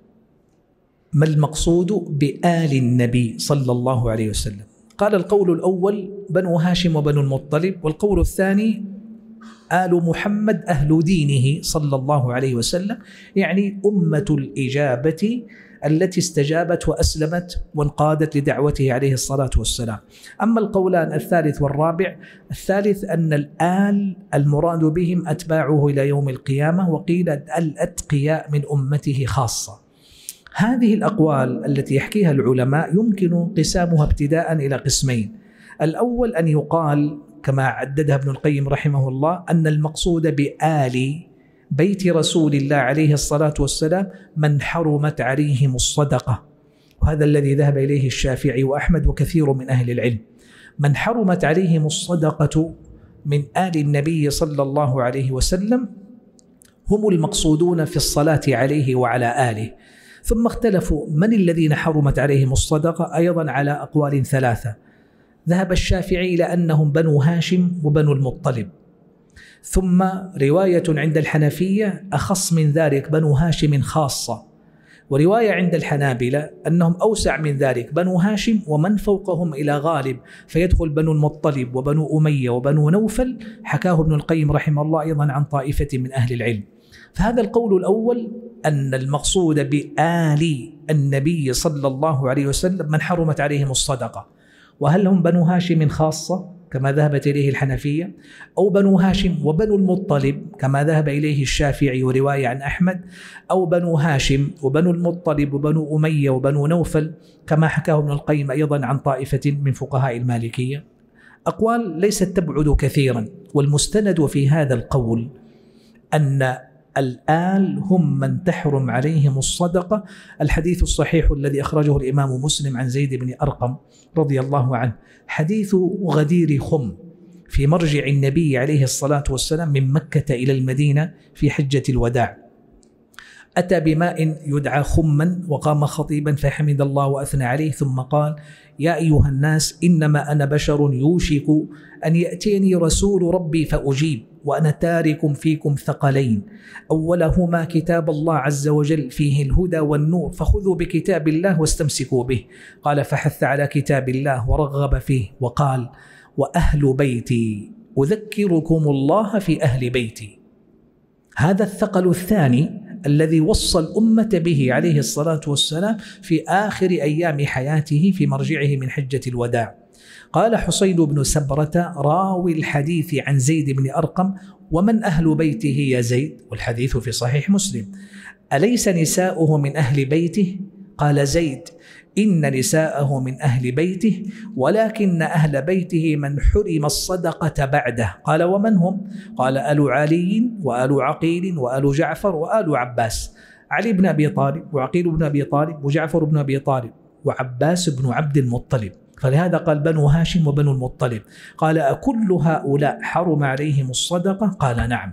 ما المقصود بآل النبي صلى الله عليه وسلم؟ قال القول الأول بنو هاشم وبنو المطلب، والقول الثاني آل محمد أهل دينه صلى الله عليه وسلم، يعني أمة الإجابة التي استجابت وأسلمت وانقادت لدعوته عليه الصلاة والسلام. أما القولان الثالث والرابع، الثالث أن الآل المراد بهم أتباعه إلى يوم القيامة، وقيل الأتقياء من أمته خاصة. هذه الأقوال التي يحكيها العلماء يمكن انقسامها ابتداء إلى قسمين. الأول أن يقال كما عددها ابن القيم رحمه الله أن المقصود بآل بيت رسول الله عليه الصلاة والسلام من حرمت عليهم الصدقة، وهذا الذي ذهب إليه الشافعي وأحمد وكثير من أهل العلم. من حرمت عليهم الصدقة من آل النبي صلى الله عليه وسلم هم المقصودون في الصلاة عليه وعلى آله. ثم اختلفوا من الذين حرمت عليهم الصدقة أيضا على أقوال 3. ذهب الشافعي إلى أنهم بنو هاشم وبنو المطلب، ثم رواية عند الحنفية أخص من ذلك بنو هاشم خاصة، ورواية عند الحنابلة أنهم أوسع من ذلك بنو هاشم ومن فوقهم إلى غالب، فيدخل بنو المطلب وبنو أمية وبنو نوفل، حكاه ابن القيم رحمه الله أيضا عن طائفة من أهل العلم. فهذا القول الأول أن المقصود بآل النبي صلى الله عليه وسلم من حرمت عليهم الصدقة. وهل هم بنو هاشم خاصة كما ذهبت إليه الحنفية، أو بنو هاشم وبنو المطلب كما ذهب إليه الشافعي ورواية عن أحمد، أو بنو هاشم وبنو المطلب وبنو أمية وبنو نوفل كما حكاه ابن القيم أيضا عن طائفة من فقهاء المالكية؟ أقوال ليست تبعد كثيرا، والمستند في هذا القول أن الآل هم من تحرم عليهم الصدقة. الحديث الصحيح الذي أخرجه الإمام مسلم عن زيد بن أرقم رضي الله عنه، حديث غدير خم في مرجع النبي عليه الصلاة والسلام من مكة إلى المدينة في حجة الوداع. أتى بماء يدعى خما وقام خطيبا فحمد الله وأثنى عليه، ثم قال: يا أيها الناس، إنما أنا بشر يوشك أن يأتيني رسول ربي فأجيب، وأنا تارك فيكم ثقلين، أولهما كتاب الله عز وجل فيه الهدى والنور، فخذوا بكتاب الله واستمسكوا به. قال: فحث على كتاب الله ورغب فيه، وقال: وأهل بيتي أذكركم الله في أهل بيتي. هذا الثقل الثاني الذي وصى الأمة به عليه الصلاة والسلام في آخر أيام حياته في مرجعه من حجة الوداع. قال حسين بن سبرة راوي الحديث عن زيد بن أرقم: ومن أهل بيته يا زيد؟ والحديث في صحيح مسلم. أليس نساؤه من أهل بيته؟ قال زيد: إن نساءه من أهل بيته، ولكن أهل بيته من حرم الصدقة بعده. قال: ومن هم؟ قال: آل علي وآل عقيل وآل جعفر وآل عباس. علي بن أبي طالب وعقيل بن أبي طالب وجعفر بن أبي طالب وعباس بن عبد المطلب، فلهذا قال بنو هاشم وبنو المطلب. قال: أكل هؤلاء حرم عليهم الصدقة؟ قال: نعم.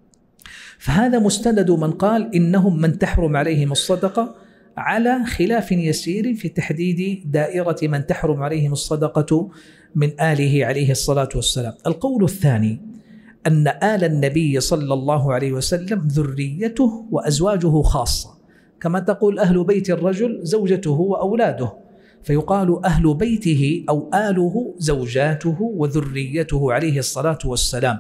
فهذا مستند من قال إنهم من تحرم عليهم الصدقة، على خلاف يسير في تحديد دائرة من تحرم عليهم الصدقة من آله عليه الصلاة والسلام. القول الثاني أن آل النبي صلى الله عليه وسلم ذريته وأزواجه خاصة، كما تقول أهل بيت الرجل زوجته وأولاده، فيقال أهل بيته أو آله زوجاته وذريته عليه الصلاة والسلام.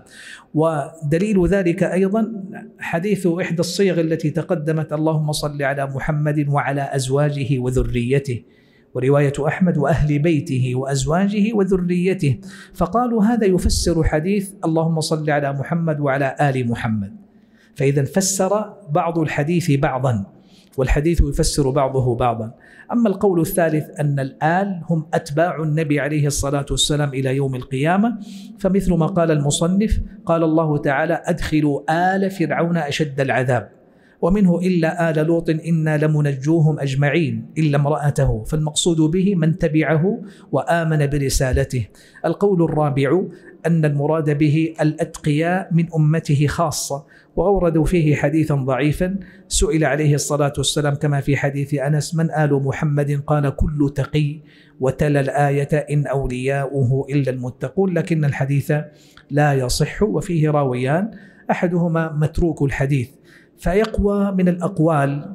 ودليل ذلك أيضا حديث إحدى الصيغ التي تقدمت: اللهم صل على محمد وعلى أزواجه وذريته، ورواية أحمد: وأهل بيته وأزواجه وذريته. فقالوا هذا يفسر حديث اللهم صل على محمد وعلى آل محمد، فإذا فسر بعض الحديث بعضا، والحديث يفسر بعضه بعضا. أما القول الثالث أن الآل هم أتباع النبي عليه الصلاة والسلام إلى يوم القيامة، فمثل ما قال المصنف: قال الله تعالى: أدخلوا آل فرعون أشد العذاب، ومنه إلا آل لوط إنا لمنجوهم أجمعين إلا امرأته، فالمقصود به من تبعه وآمن برسالته. القول الرابع أن المراد به الأتقياء من أمته خاصة، وأوردوا فيه حديثا ضعيفا. سئل عليه الصلاة والسلام كما في حديث أنس: من آل محمد؟ قال: كل تقي، وتلا الآية: إن أولياؤه إلا المتقون، لكن الحديث لا يصح وفيه راويان، أحدهما متروك الحديث. فيقوى من الأقوال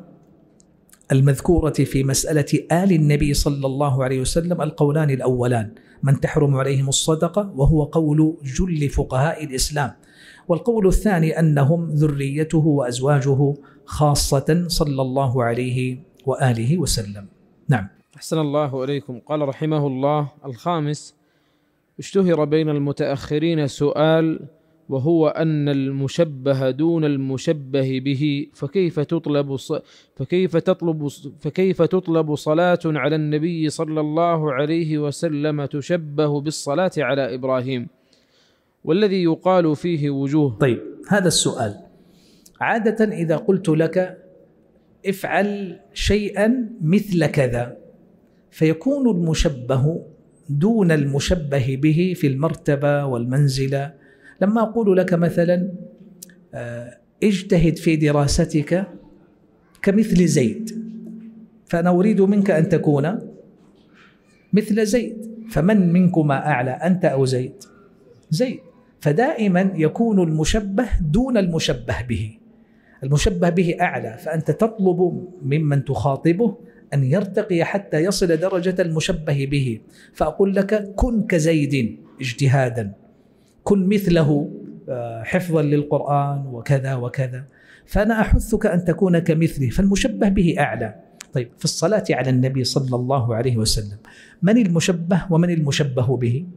المذكورة في مسألة آل النبي صلى الله عليه وسلم القولان الأولان: من تحرم عليهم الصدقة، وهو قول جل فقهاء الإسلام، والقول الثاني أنهم ذريته وأزواجه خاصة صلى الله عليه وآله وسلم. نعم. أحسن الله إليكم. قال رحمه الله: الخامس: اشتهر بين المتأخرين سؤال، وهو أن المشبه دون المشبه به، فكيف تطلب صلاة على النبي صلى الله عليه وسلم تشبه بالصلاة على إبراهيم، والذي يقال فيه وجوه؟ طيب، هذا السؤال عادة إذا قلت لك افعل شيئا مثل كذا، فيكون المشبه دون المشبه به في المرتبة والمنزلة. لما أقول لك مثلا اجتهد في دراستك كمثل زيد، فأنا أريد منك أن تكون مثل زيد، فمن منكما أعلى، أنت أو زيد؟ زيد. فدائما يكون المشبه دون المشبه به، المشبه به أعلى، فأنت تطلب ممن تخاطبه أن يرتقي حتى يصل درجة المشبه به. فأقول لك كن كزيد اجتهادا، كن مثله حفظا للقرآن وكذا وكذا، فأنا أحثك أن تكون كمثله، فالمشبه به أعلى. طيب، في الصلاة على النبي صلى الله عليه وسلم من المشبه ومن المشبه به؟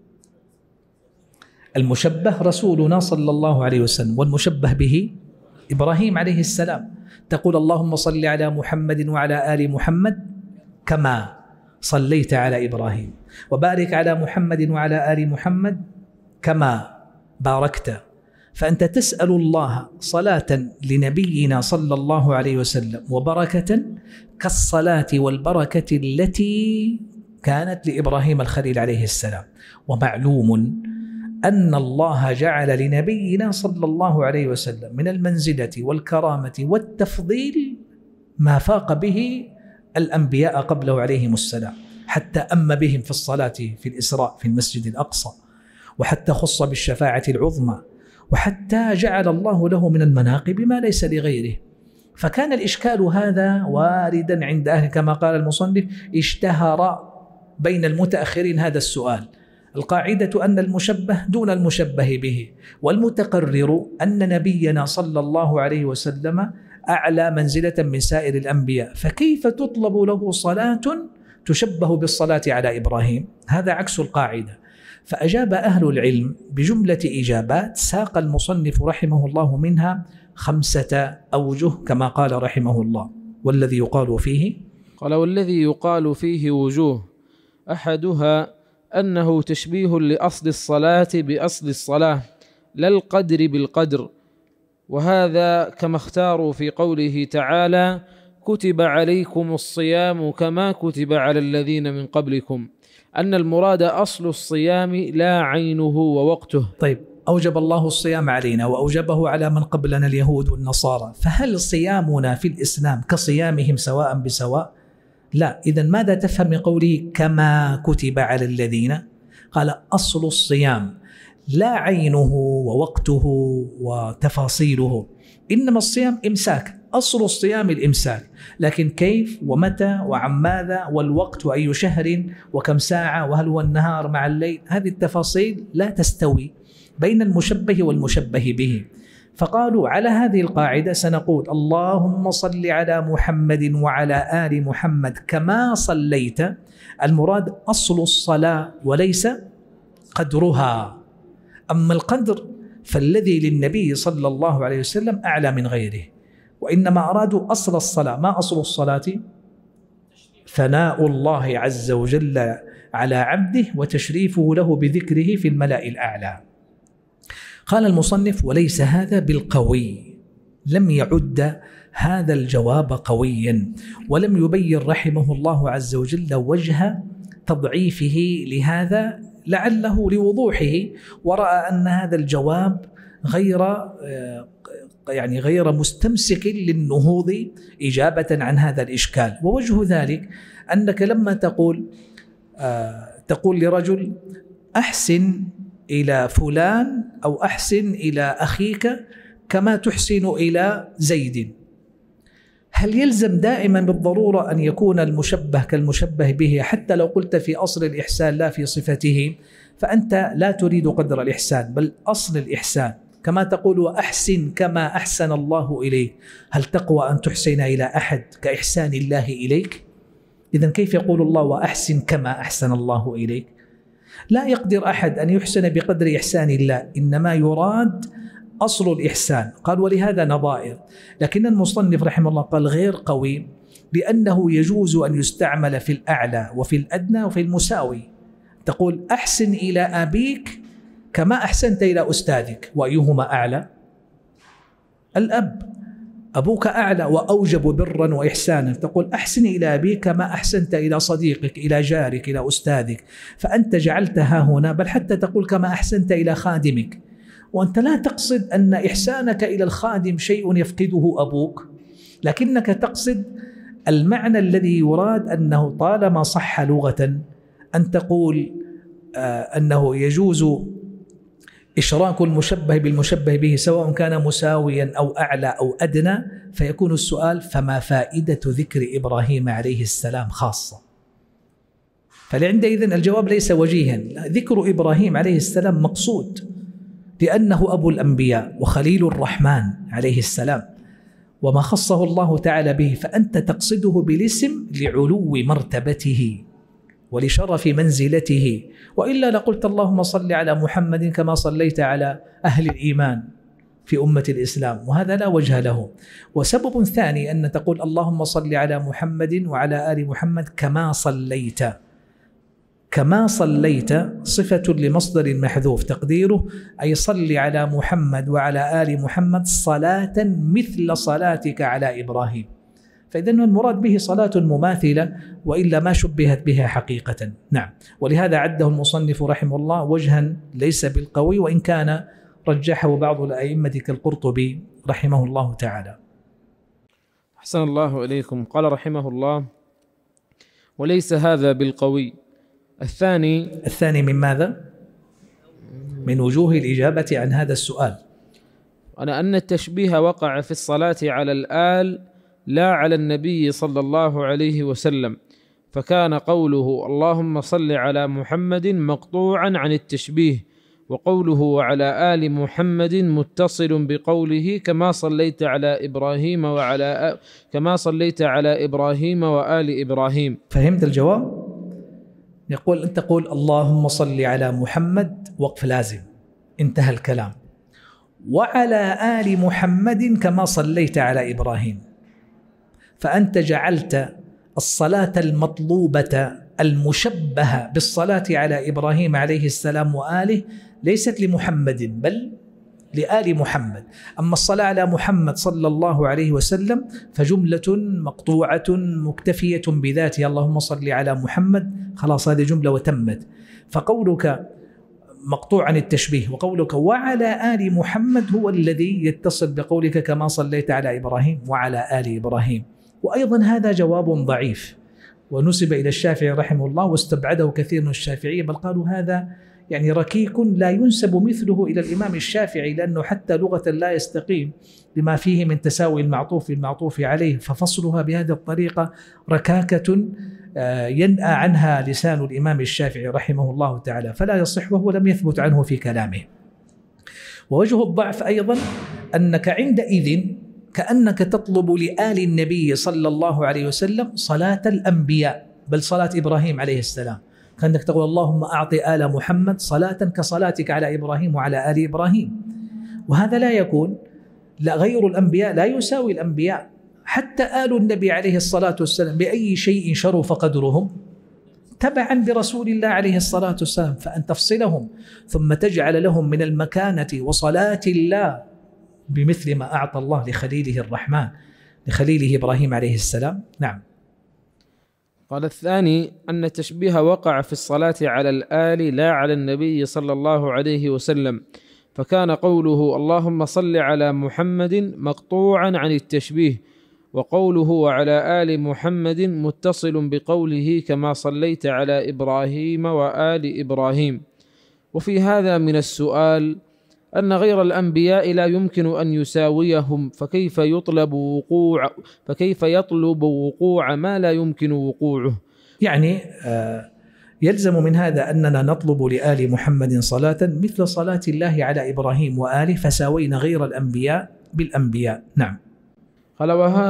المشبه رسولنا صلى الله عليه وسلم، والمشبه به إبراهيم عليه السلام. تقول اللهم صل على محمد وعلى آل محمد كما صليت على إبراهيم، وبارك على محمد وعلى آل محمد كما باركت. فأنت تسأل الله صلاة لنبينا صلى الله عليه وسلم وبركة كالصلاة والبركة التي كانت لإبراهيم الخليل عليه السلام. ومعلوم أن الله جعل لنبينا صلى الله عليه وسلم من المنزلة والكرامة والتفضيل ما فاق به الأنبياء قبله عليهم السلام، حتى أم بهم في الصلاة في الإسراء في المسجد الأقصى، وحتى خص بالشفاعة العظمى، وحتى جعل الله له من المناقب ما ليس لغيره. فكان الإشكال هذا واردا عند أهل، كما قال المصنف اشتهر بين المتأخرين هذا السؤال. القاعدة أن المشبه دون المشبه به، والمتقرر أن نبينا صلى الله عليه وسلم أعلى منزلة من سائر الأنبياء، فكيف تطلب له صلاة تشبه بالصلاة على إبراهيم؟ هذا عكس القاعدة. فأجاب أهل العلم بجملة إجابات ساق المصنف رحمه الله منها 5 أوجه كما قال رحمه الله. والذي يقال فيه، قال والذي يقال فيه وجوه: أحدها أنه تشبيه لأصل الصلاة بأصل الصلاة لا القدر بالقدر، وهذا كما اختاروا في قوله تعالى: كتب عليكم الصيام كما كتب على الذين من قبلكم، أن المراد أصل الصيام لا عينه ووقته. طيب، أوجب الله الصيام علينا وأوجبه على من قبلنا اليهود والنصارى، فهل صيامنا في الإسلام كصيامهم سواء بسواء؟ لا. إذن ماذا تفهم من قوله كما كتب على الذين؟ قال أصل الصيام لا عينه ووقته وتفاصيله، إنما الصيام إمساك، أصل الصيام الإمساك، لكن كيف ومتى وعن ماذا والوقت وأي شهر وكم ساعة وهل هو النهار مع الليل، هذه التفاصيل لا تستوي بين المشبه والمشبه به. فقالوا على هذه القاعدة سنقول اللهم صل على محمد وعلى آل محمد كما صليت، المراد أصل الصلاة وليس قدرها. أما القدر فالذي للنبي صلى الله عليه وسلم أعلى من غيره، وإنما أرادوا أصل الصلاة. ما أصل الصلاة؟ ثناء الله عز وجل على عبده وتشريفه له بذكره في الملأ الأعلى. قال المصنف وليس هذا بالقوي، لم يعد هذا الجواب قويا، ولم يبين رحمه الله عز وجل وجه تضعيفه لهذا لعله لوضوحه، ورأى أن هذا الجواب غير مستمسك للنهوض إجابة عن هذا الإشكال. ووجه ذلك أنك لما تقول لرجل أحسن إلى فلان أو أحسن إلى أخيك كما تحسن إلى زيد، هل يلزم دائما بالضرورة أن يكون المشبه كالمشبه به؟ حتى لو قلت في أصل الإحسان لا في صفته، فأنت لا تريد قدر الإحسان بل أصل الإحسان. كما تقول وأحسن كما أحسن الله إليك، هل تقوى أن تحسن إلى أحد كإحسان الله إليك؟ إذن كيف يقول الله وأحسن كما أحسن الله إليك؟ لا يقدر أحد أن يحسن بقدر إحسان الله، إنما يراد أصل الإحسان. قال ولهذا نظائر، لكن المصنف رحمه الله قال غير قوي، لأنه يجوز أن يستعمل في الأعلى وفي الأدنى وفي المساوي. تقول أحسن إلى أبيك كما أحسنت إلى أستاذك، وأيهما أعلى؟ الأب، أبوك أعلى وأوجب برا وإحسانا. تقول أحسن إلى أبيك كما أحسنت إلى صديقك إلى جارك إلى أستاذك، فأنت جعلتها هنا، بل حتى تقول كما أحسنت إلى خادمك، وأنت لا تقصد أن إحسانك إلى الخادم شيء يفقده أبوك، لكنك تقصد المعنى الذي يراد، أنه طالما صح لغة أن تقول أنه يجوز إشراك المشبه بالمشبه به سواء كان مساويا أو أعلى أو أدنى، فيكون السؤال فما فائدة ذكر إبراهيم عليه السلام خاصة؟ فلعندئذ الجواب ليس وجيها، ذكر إبراهيم عليه السلام مقصود لأنه أبو الأنبياء وخليل الرحمن عليه السلام، وما خصه الله تعالى به، فأنت تقصده بالاسم لعلو مرتبته ولشرف منزلته، وإلا لقلت اللهم صل على محمد كما صليت على أهل الإيمان في أمة الإسلام، وهذا لا وجه له. وسبب ثاني أن تقول اللهم صل على محمد وعلى آل محمد كما صليت. كما صليت صفة لمصدر محذوف تقديره أي صل على محمد وعلى آل محمد صلاة مثل صلاتك على إبراهيم، فإذا المراد به صلاة مماثلة وإلا ما شبهت بها حقيقة. نعم. ولهذا عده المصنف رحمه الله وجها ليس بالقوي، وإن كان رجحه بعض الأئمة كالقرطبي رحمه الله تعالى. أحسن الله إليكم. قال رحمه الله: وليس هذا بالقوي. الثاني من ماذا؟ من وجوه الإجابة عن هذا السؤال أن التشبيه وقع في الصلاة على الآل لا على النبي صلى الله عليه وسلم، فكان قوله اللهم صل على محمد مقطوعا عن التشبيه، وقوله وعلى آل محمد متصل بقوله كما صليت على إبراهيم وآل إبراهيم. فهمت الجواب؟ يقول أنت تقول اللهم صل على محمد، وقف لازم، انتهى الكلام، وعلى آل محمد كما صليت على إبراهيم، فأنت جعلت الصلاة المطلوبة المشبهة بالصلاة على إبراهيم عليه السلام وآله ليست لمحمد بل لآل محمد. أما الصلاة على محمد صلى الله عليه وسلم فجملة مقطوعة مكتفية بذاتها، اللهم صل على محمد، خلاص هذه جملة وتمت. فقولك مقطوع عن التشبيه وقولك وعلى آل محمد هو الذي يتصل بقولك كما صليت على إبراهيم وعلى آل إبراهيم. وأيضا هذا جواب ضعيف ونسب إلى الشافعي رحمه الله، واستبعده كثير من الشافعية، بل قالوا هذا يعني ركيك لا ينسب مثله إلى الإمام الشافعي، لأنه حتى لغة لا يستقيم لما فيه من تساوي المعطوف عليه، ففصلها بهذه الطريقة ركاكة ينأى عنها لسان الإمام الشافعي رحمه الله تعالى، فلا يصح وهو لم يثبت عنه في كلامه. ووجه الضعف أيضا أنك عندئذ كأنك تطلب لآل النبي صلى الله عليه وسلم صلاة الأنبياء، بل صلاة إبراهيم عليه السلام، كأنك تقول اللهم أعطي آل محمد صلاة كصلاتك على إبراهيم وعلى آل إبراهيم، وهذا لا يكون. لا، غير الأنبياء لا يساوي الأنبياء، حتى آل النبي عليه الصلاة والسلام بأي شيء شرف قدرهم تبعا برسول الله عليه الصلاة والسلام، فأن تفصلهم ثم تجعل لهم من المكانة وصلاة الله بمثل ما أعطى الله لخليله الرحمن لخليله إبراهيم عليه السلام. نعم. قال الثاني أن التشبيه وقع في الصلاة على الآل لا على النبي صلى الله عليه وسلم، فكان قوله اللهم صل على محمد مقطوعا عن التشبيه، وقوله وعلى آل محمد متصل بقوله كما صليت على إبراهيم وآل إبراهيم. وفي هذا من السؤال أن غير الأنبياء لا يمكن أن يساويهم، فكيف يطلب وقوع ما لا يمكن وقوعه؟ يعني يلزم من هذا أننا نطلب لآل محمد صلاة مثل صلاة الله على إبراهيم وآله، فساوينا غير الأنبياء بالأنبياء. نعم. قال وها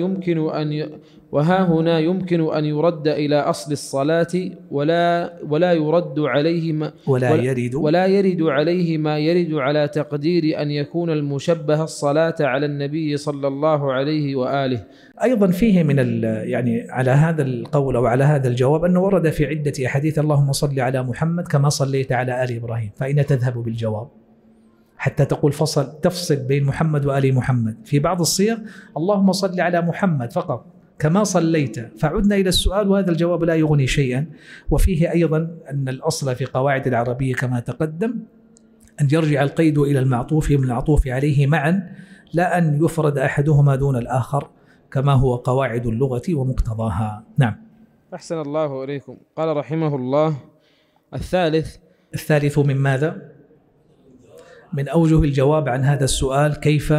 هنا يمكن أن يرد إلى أصل الصلاة ولا يرد عليه ولا يرد عليه ما يرد على تقدير أن يكون المشبه الصلاة على النبي صلى الله عليه وآله. أيضا فيه من يعني على هذا القول أو على هذا الجواب أنه ورد في عدة أحاديث اللهم صل على محمد كما صليت على آل إبراهيم، فأين تذهب بالجواب حتى تقول تفصل بين محمد وآل محمد؟ في بعض الصيغ اللهم صل على محمد فقط كما صليت، فعدنا إلى السؤال وهذا الجواب لا يغني شيئا. وفيه أيضا أن الأصل في قواعد العربية كما تقدم أن يرجع القيد إلى المعطوف من العطوف عليه معا، لا أن يفرد أحدهما دون الآخر كما هو قواعد اللغة ومقتضاها. نعم. أحسن الله إليكم. قال رحمه الله الثالث من ماذا؟ من أوجه الجواب عن هذا السؤال كيف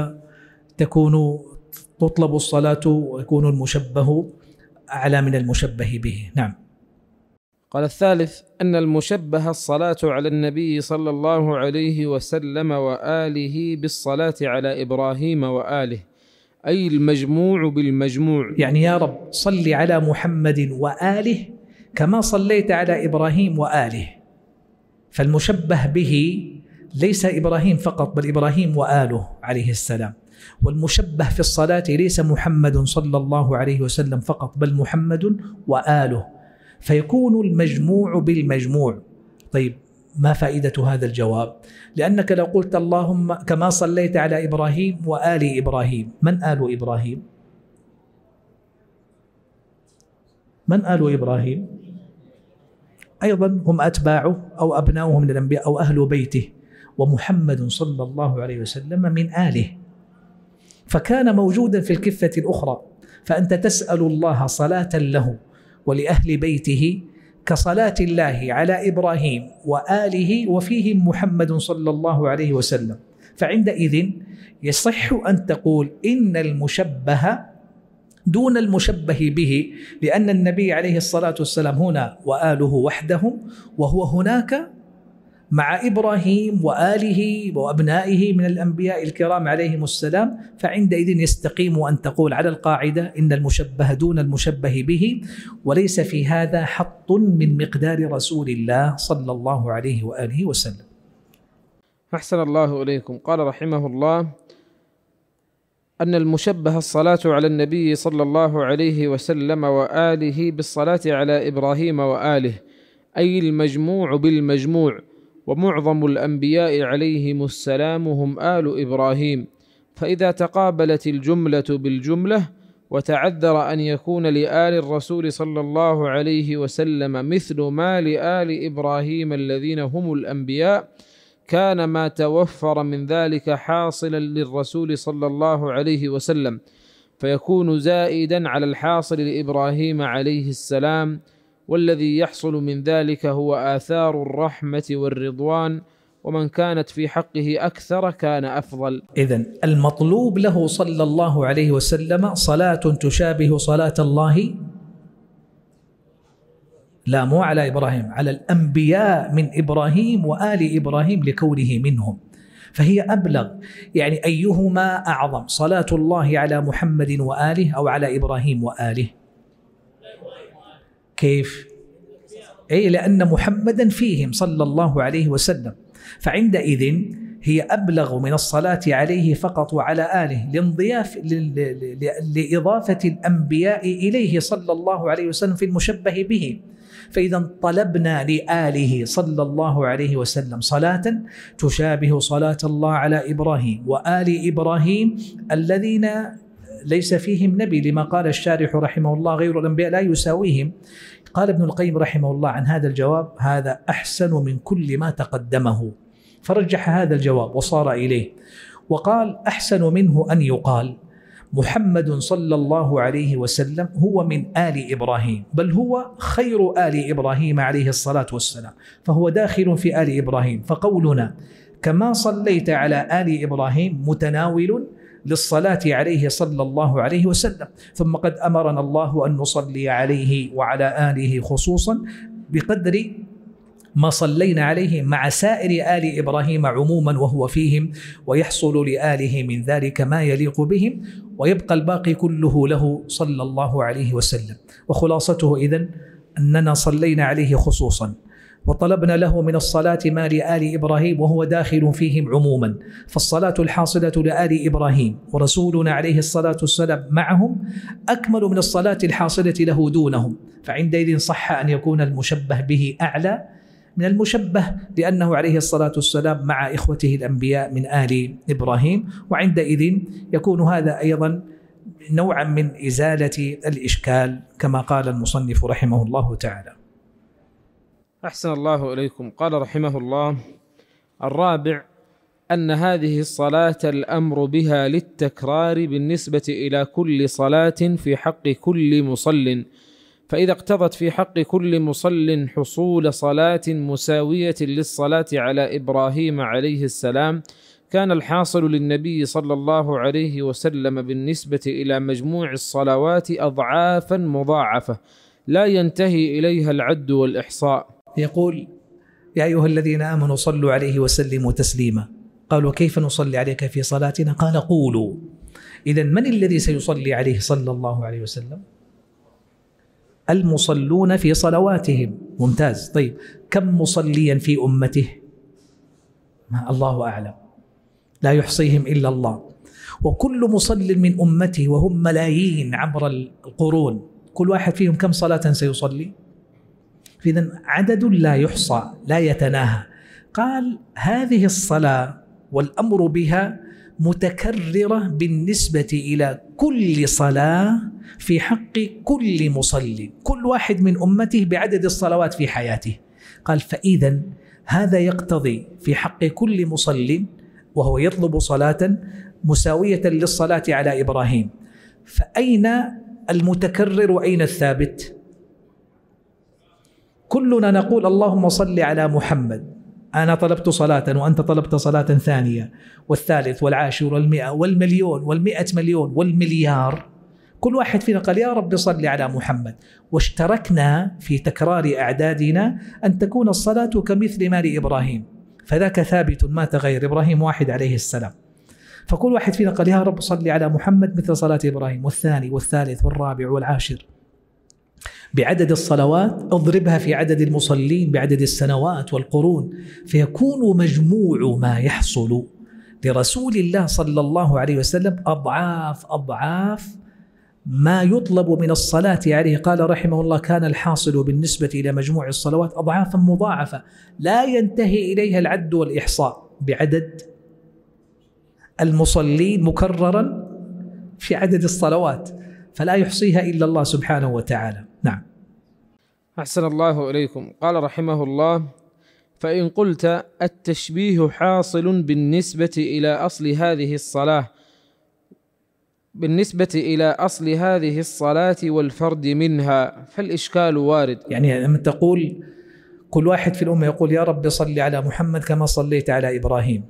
تطلب الصلاة ويكون المشبه أعلى من المشبه به. نعم. قال الثالث أن المشبه الصلاة على النبي صلى الله عليه وسلم وآله بالصلاة على إبراهيم وآله، أي المجموع بالمجموع، يعني يا رب صل على محمد وآله كما صليت على إبراهيم وآله، فالمشبه به ليس إبراهيم فقط بل إبراهيم وآله عليه السلام، والمشبه في الصلاة ليس محمد صلى الله عليه وسلم فقط بل محمد وآله، فيكون المجموع بالمجموع. طيب ما فائدة هذا الجواب؟ لأنك لو قلت اللهم كما صليت على إبراهيم وآل إبراهيم، من آل إبراهيم؟ من آل إبراهيم؟ أيضا هم أتباعه أو أبناؤه من الأنبياء أو أهل بيته، ومحمد صلى الله عليه وسلم من آله، فكان موجودا في الكفة الأخرى. فأنت تسأل الله صلاة له ولأهل بيته كصلاة الله على إبراهيم وآله وفيهم محمد صلى الله عليه وسلم، فعندئذ يصح أن تقول إن المشبه دون المشبه به، لأن النبي عليه الصلاة والسلام هنا وآله وحده، وهو هناك مع إبراهيم وآله وأبنائه من الأنبياء الكرام عليهم السلام. فعندئذ يستقيم أن تقول على القاعدة إن المشبه دون المشبه به، وليس في هذا حط من مقدار رسول الله صلى الله عليه وآله وسلم. أحسن الله إليكم. قال رحمه الله: أن المشبه الصلاة على النبي صلى الله عليه وسلم وآله بالصلاة على إبراهيم وآله، أي المجموع بالمجموع، ومعظم الأنبياء عليهم السلام هم آل إبراهيم، فإذا تقابلت الجملة بالجملة وتعذر أن يكون لآل الرسول صلى الله عليه وسلم مثل ما لآل إبراهيم الذين هم الأنبياء، كان ما توفر من ذلك حاصلا للرسول صلى الله عليه وسلم، فيكون زائدا على الحاصل لإبراهيم عليه السلام، والذي يحصل من ذلك هو آثار الرحمة والرضوان، ومن كانت في حقه أكثر كان أفضل. إذن المطلوب له صلى الله عليه وسلم صلاة تشابه صلاة الله، لا مو على إبراهيم، على الأنبياء من إبراهيم وآل إبراهيم لكونه منهم، فهي أبلغ. يعني أيهما أعظم، صلاة الله على محمد وآله أو على إبراهيم وآله؟ كيف؟ أي لأن محمدا فيهم صلى الله عليه وسلم، فعندئذ هي أبلغ من الصلاة عليه فقط وعلى آله لإضافة الأنبياء إليه صلى الله عليه وسلم في المشبه به. فإذا طلبنا لآله صلى الله عليه وسلم صلاة تشابه صلاة الله على إبراهيم وآل إبراهيم الذين ليس فيهم نبي، لما قال الشارح رحمه الله غير الأنبياء لا يساويهم. قال ابن القيم رحمه الله عن هذا الجواب: هذا أحسن من كل ما تقدمه، فرجح هذا الجواب وصار إليه، وقال أحسن منه أن يقال محمد صلى الله عليه وسلم هو من آل إبراهيم، بل هو خير آل إبراهيم عليه الصلاة والسلام، فهو داخل في آل إبراهيم. فقولنا كما صليت على آل إبراهيم متناول للصلاة عليه صلى الله عليه وسلم، ثم قد أمرنا الله أن نصلي عليه وعلى آله خصوصا بقدر ما صلينا عليه مع سائر آل إبراهيم عموما وهو فيهم، ويحصل لآله من ذلك ما يليق بهم، ويبقى الباقي كله له صلى الله عليه وسلم. وخلاصته إذن أننا صلينا عليه خصوصا، وطلبنا له من الصلاة ما لآل إبراهيم وهو داخل فيهم عموما، فالصلاة الحاصلة لآل إبراهيم ورسولنا عليه الصلاة والسلام معهم أكمل من الصلاة الحاصلة له دونهم، فعندئذ صح أن يكون المشبه به أعلى من المشبه، لأنه عليه الصلاة والسلام مع إخوته الأنبياء من آل إبراهيم، وعندئذ يكون هذا أيضا نوعا من إزالة الإشكال كما قال المصنف رحمه الله تعالى. أحسن الله إليكم. قال رحمه الله: الرابع أن هذه الصلاة الأمر بها للتكرار بالنسبة إلى كل صلاة في حق كل مصل، فإذا اقتضت في حق كل مصل حصول صلاة مساوية للصلاة على إبراهيم عليه السلام، كان الحاصل للنبي صلى الله عليه وسلم بالنسبة إلى مجموع الصلوات أضعافا مضاعفة لا ينتهي إليها العد والإحصاء. يقول: يا أيها الذين آمنوا صلوا عليه وسلموا تسليما. قالوا: كيف نصلي عليك في صلاتنا؟ قال: قولوا. إذن من الذي سيصلي عليه صلى الله عليه وسلم؟ المصلون في صلواتهم. ممتاز. طيب كم مصليا في أمته؟ الله أعلم، لا يحصيهم إلا الله. وكل مصل من أمته وهم ملايين عبر القرون، كل واحد فيهم كم صلاة سيصلي؟ إذن عدد لا يحصى لا يتناهى. قال: هذه الصلاة والأمر بها متكررة بالنسبة إلى كل صلاة في حق كل مصلي، كل واحد من أمته بعدد الصلوات في حياته. قال فإذا هذا يقتضي في حق كل مصلي وهو يطلب صلاة مساوية للصلاة على إبراهيم، فأين المتكرر وأين الثابت؟ كلنا نقول اللهم صل على محمد، أنا طلبت صلاة وأنت طلبت صلاة ثانية والثالث والعاشر والمئة والمليون والمئة مليون والمليار، كل واحد فينا قال يا رب صل على محمد، واشتركنا في تكرار أعدادنا أن تكون الصلاة كمثل ما لإبراهيم، فذاك ثابت ما تغير، إبراهيم واحد عليه السلام. فكل واحد فينا قال يا رب صل على محمد مثل صلاة إبراهيم، والثاني والثالث والرابع والعاشر بعدد الصلوات، اضربها في عدد المصلين بعدد السنوات والقرون، فيكون مجموع ما يحصل لرسول الله صلى الله عليه وسلم أضعاف ما يطلب من الصلاة عليه. قال رحمه الله كان الحاصل بالنسبة إلى مجموع الصلوات أضعافا مضاعفة لا ينتهي إليها العد والإحصاء بعدد المصلين مكررا في عدد الصلوات، فلا يحصيها إلا الله سبحانه وتعالى. نعم. أحسن الله إليكم. قال رحمه الله فإن قلت التشبيه حاصل بالنسبة إلى أصل هذه الصلاة والفرد منها فالإشكال وارد. يعني لما تقول كل واحد في الأمة يقول يا رب صل على محمد كما صليت على إبراهيم،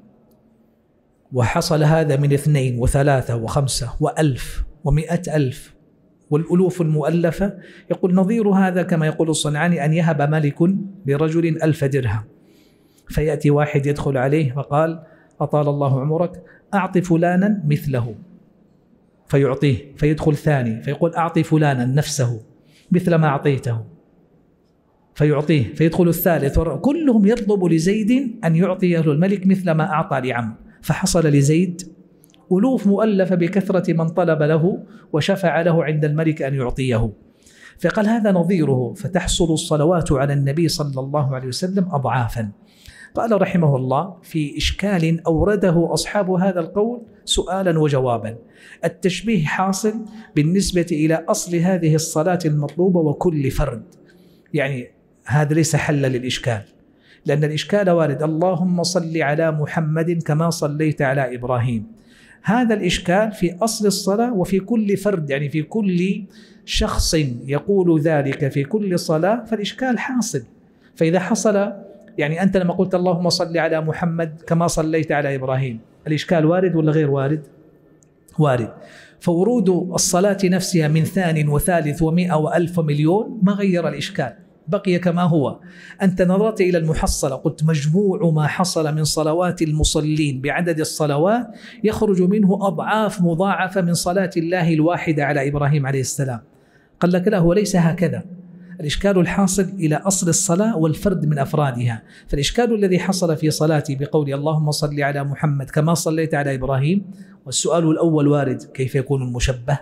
وحصل هذا من 2 و3 و5 و1000 و100,000 والألوف المؤلفة، يقول نظير هذا كما يقول الصنعاني أن يهب ملك برجل 1000 درهم، فيأتي واحد يدخل عليه فقال أطال الله عمرك أعط فلانا مثله، فيعطيه، فيدخل ثاني فيقول أعط فلانا نفسه مثل ما أعطيته، فيعطيه، فيدخل الثالث، كلهم يطلب لزيد أن يعطيه الملك مثل ما أعطى لعمرو، فحصل لزيد ألوف مؤلفة بكثرة من طلب له وشفع له عند الملك أن يعطيه. فقال هذا نظيره، فتحصل الصلوات على النبي صلى الله عليه وسلم أضعافا. قال رحمه الله في إشكال أورده أصحاب هذا القول سؤالا وجوابا. التشبيه حاصل بالنسبة إلى أصل هذه الصلاة المطلوبة وكل فرد، يعني هذا ليس حل للإشكال، لأن الإشكال وارد اللهم صل على محمد كما صليت على إبراهيم، هذا الإشكال في أصل الصلاة وفي كل فرد، يعني في كل شخص يقول ذلك في كل صلاة، فالإشكال حاصل. فإذا حصل، يعني أنت لما قلت اللهم صل على محمد كما صليت على إبراهيم، الإشكال وارد ولا غير وارد؟ وارد. فورود الصلاة نفسها من 2 و3 و100 و1000 ومليون ما غير الإشكال، بقي كما هو. أنت نظرت إلى المحصلة، قلت مجموع ما حصل من صلوات المصلين بعدد الصلوات يخرج منه أضعاف مضاعفة من صلاة الله الواحدة على إبراهيم عليه السلام. قال لك لا، هو ليس هكذا، الإشكال الحاصل إلى أصل الصلاة والفرد من أفرادها. فالإشكال الذي حصل في صلاتي بقول اللهم صل على محمد كما صليت على إبراهيم، والسؤال الأول وارد كيف يكون المشبه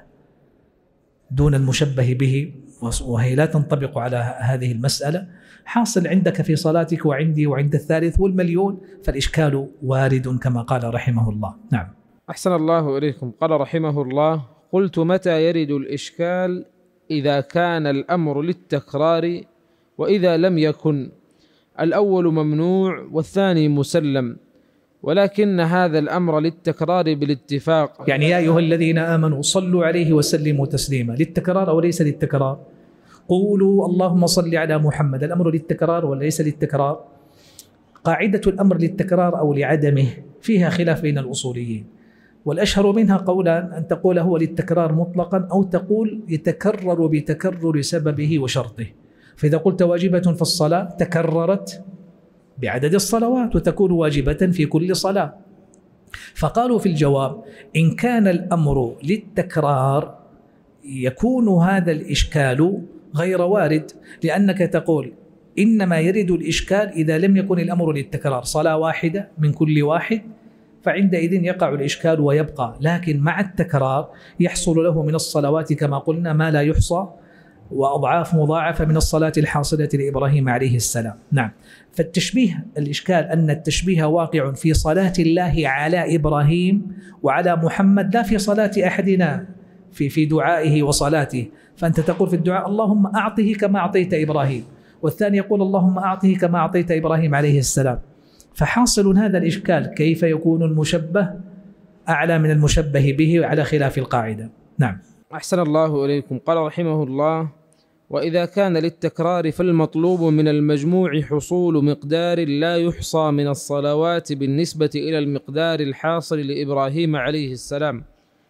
دون المشبه به، وهي لا تنطبق على هذه المسألة، حاصل عندك في صلاتك وعندي وعند الثالث والمليون، فالإشكال وارد كما قال رحمه الله. نعم. أحسن الله إليكم. قال رحمه الله قلت متى يرد الإشكال؟ إذا كان الأمر للتكرار، وإذا لم يكن الأول ممنوع والثاني مسلم، ولكن هذا الأمر للتكرار بالاتفاق. يعني يا أيها الذين آمنوا صلوا عليه وسلموا تسليما، للتكرار أو ليس للتكرار؟ قولوا اللهم صل على محمد، الأمر للتكرار وليس للتكرار؟ قاعدة الأمر للتكرار أو لعدمه فيها خلاف بين الأصوليين، والأشهر منها قولان، أن تقول هو للتكرار مطلقا، أو تقول يتكرر بتكرر سببه وشرطه. فإذا قلت واجبة في الصلاة تكررت بعدد الصلوات وتكون واجبة في كل صلاة. فقالوا في الجواب إن كان الأمر للتكرار يكون هذا الإشكال غير وارد، لأنك تقول إنما يرد الإشكال إذا لم يكن الأمر للتكرار، صلاة واحدة من كل واحد، فعندئذ يقع الإشكال ويبقى. لكن مع التكرار يحصل له من الصلوات كما قلنا ما لا يحصى وأضعاف مضاعفة من الصلاة الحاصلة لإبراهيم عليه السلام. نعم. فالتشبيه، الإشكال أن التشبيه واقع في صلاة الله على إبراهيم وعلى محمد، لا في صلاة أحدنا في دعائه وصلاته. فأنت تقول في الدعاء اللهم أعطه كما أعطيت إبراهيم، والثاني يقول اللهم أعطه كما أعطيت إبراهيم عليه السلام. فحاصل هذا الإشكال، كيف يكون المشبه أعلى من المشبه به على خلاف القاعدة؟ نعم. أحسن الله إليكم. قال رحمه الله: وإذا كان للتكرار فالمطلوب من المجموع حصول مقدار لا يحصى من الصلوات بالنسبة إلى المقدار الحاصل لإبراهيم عليه السلام.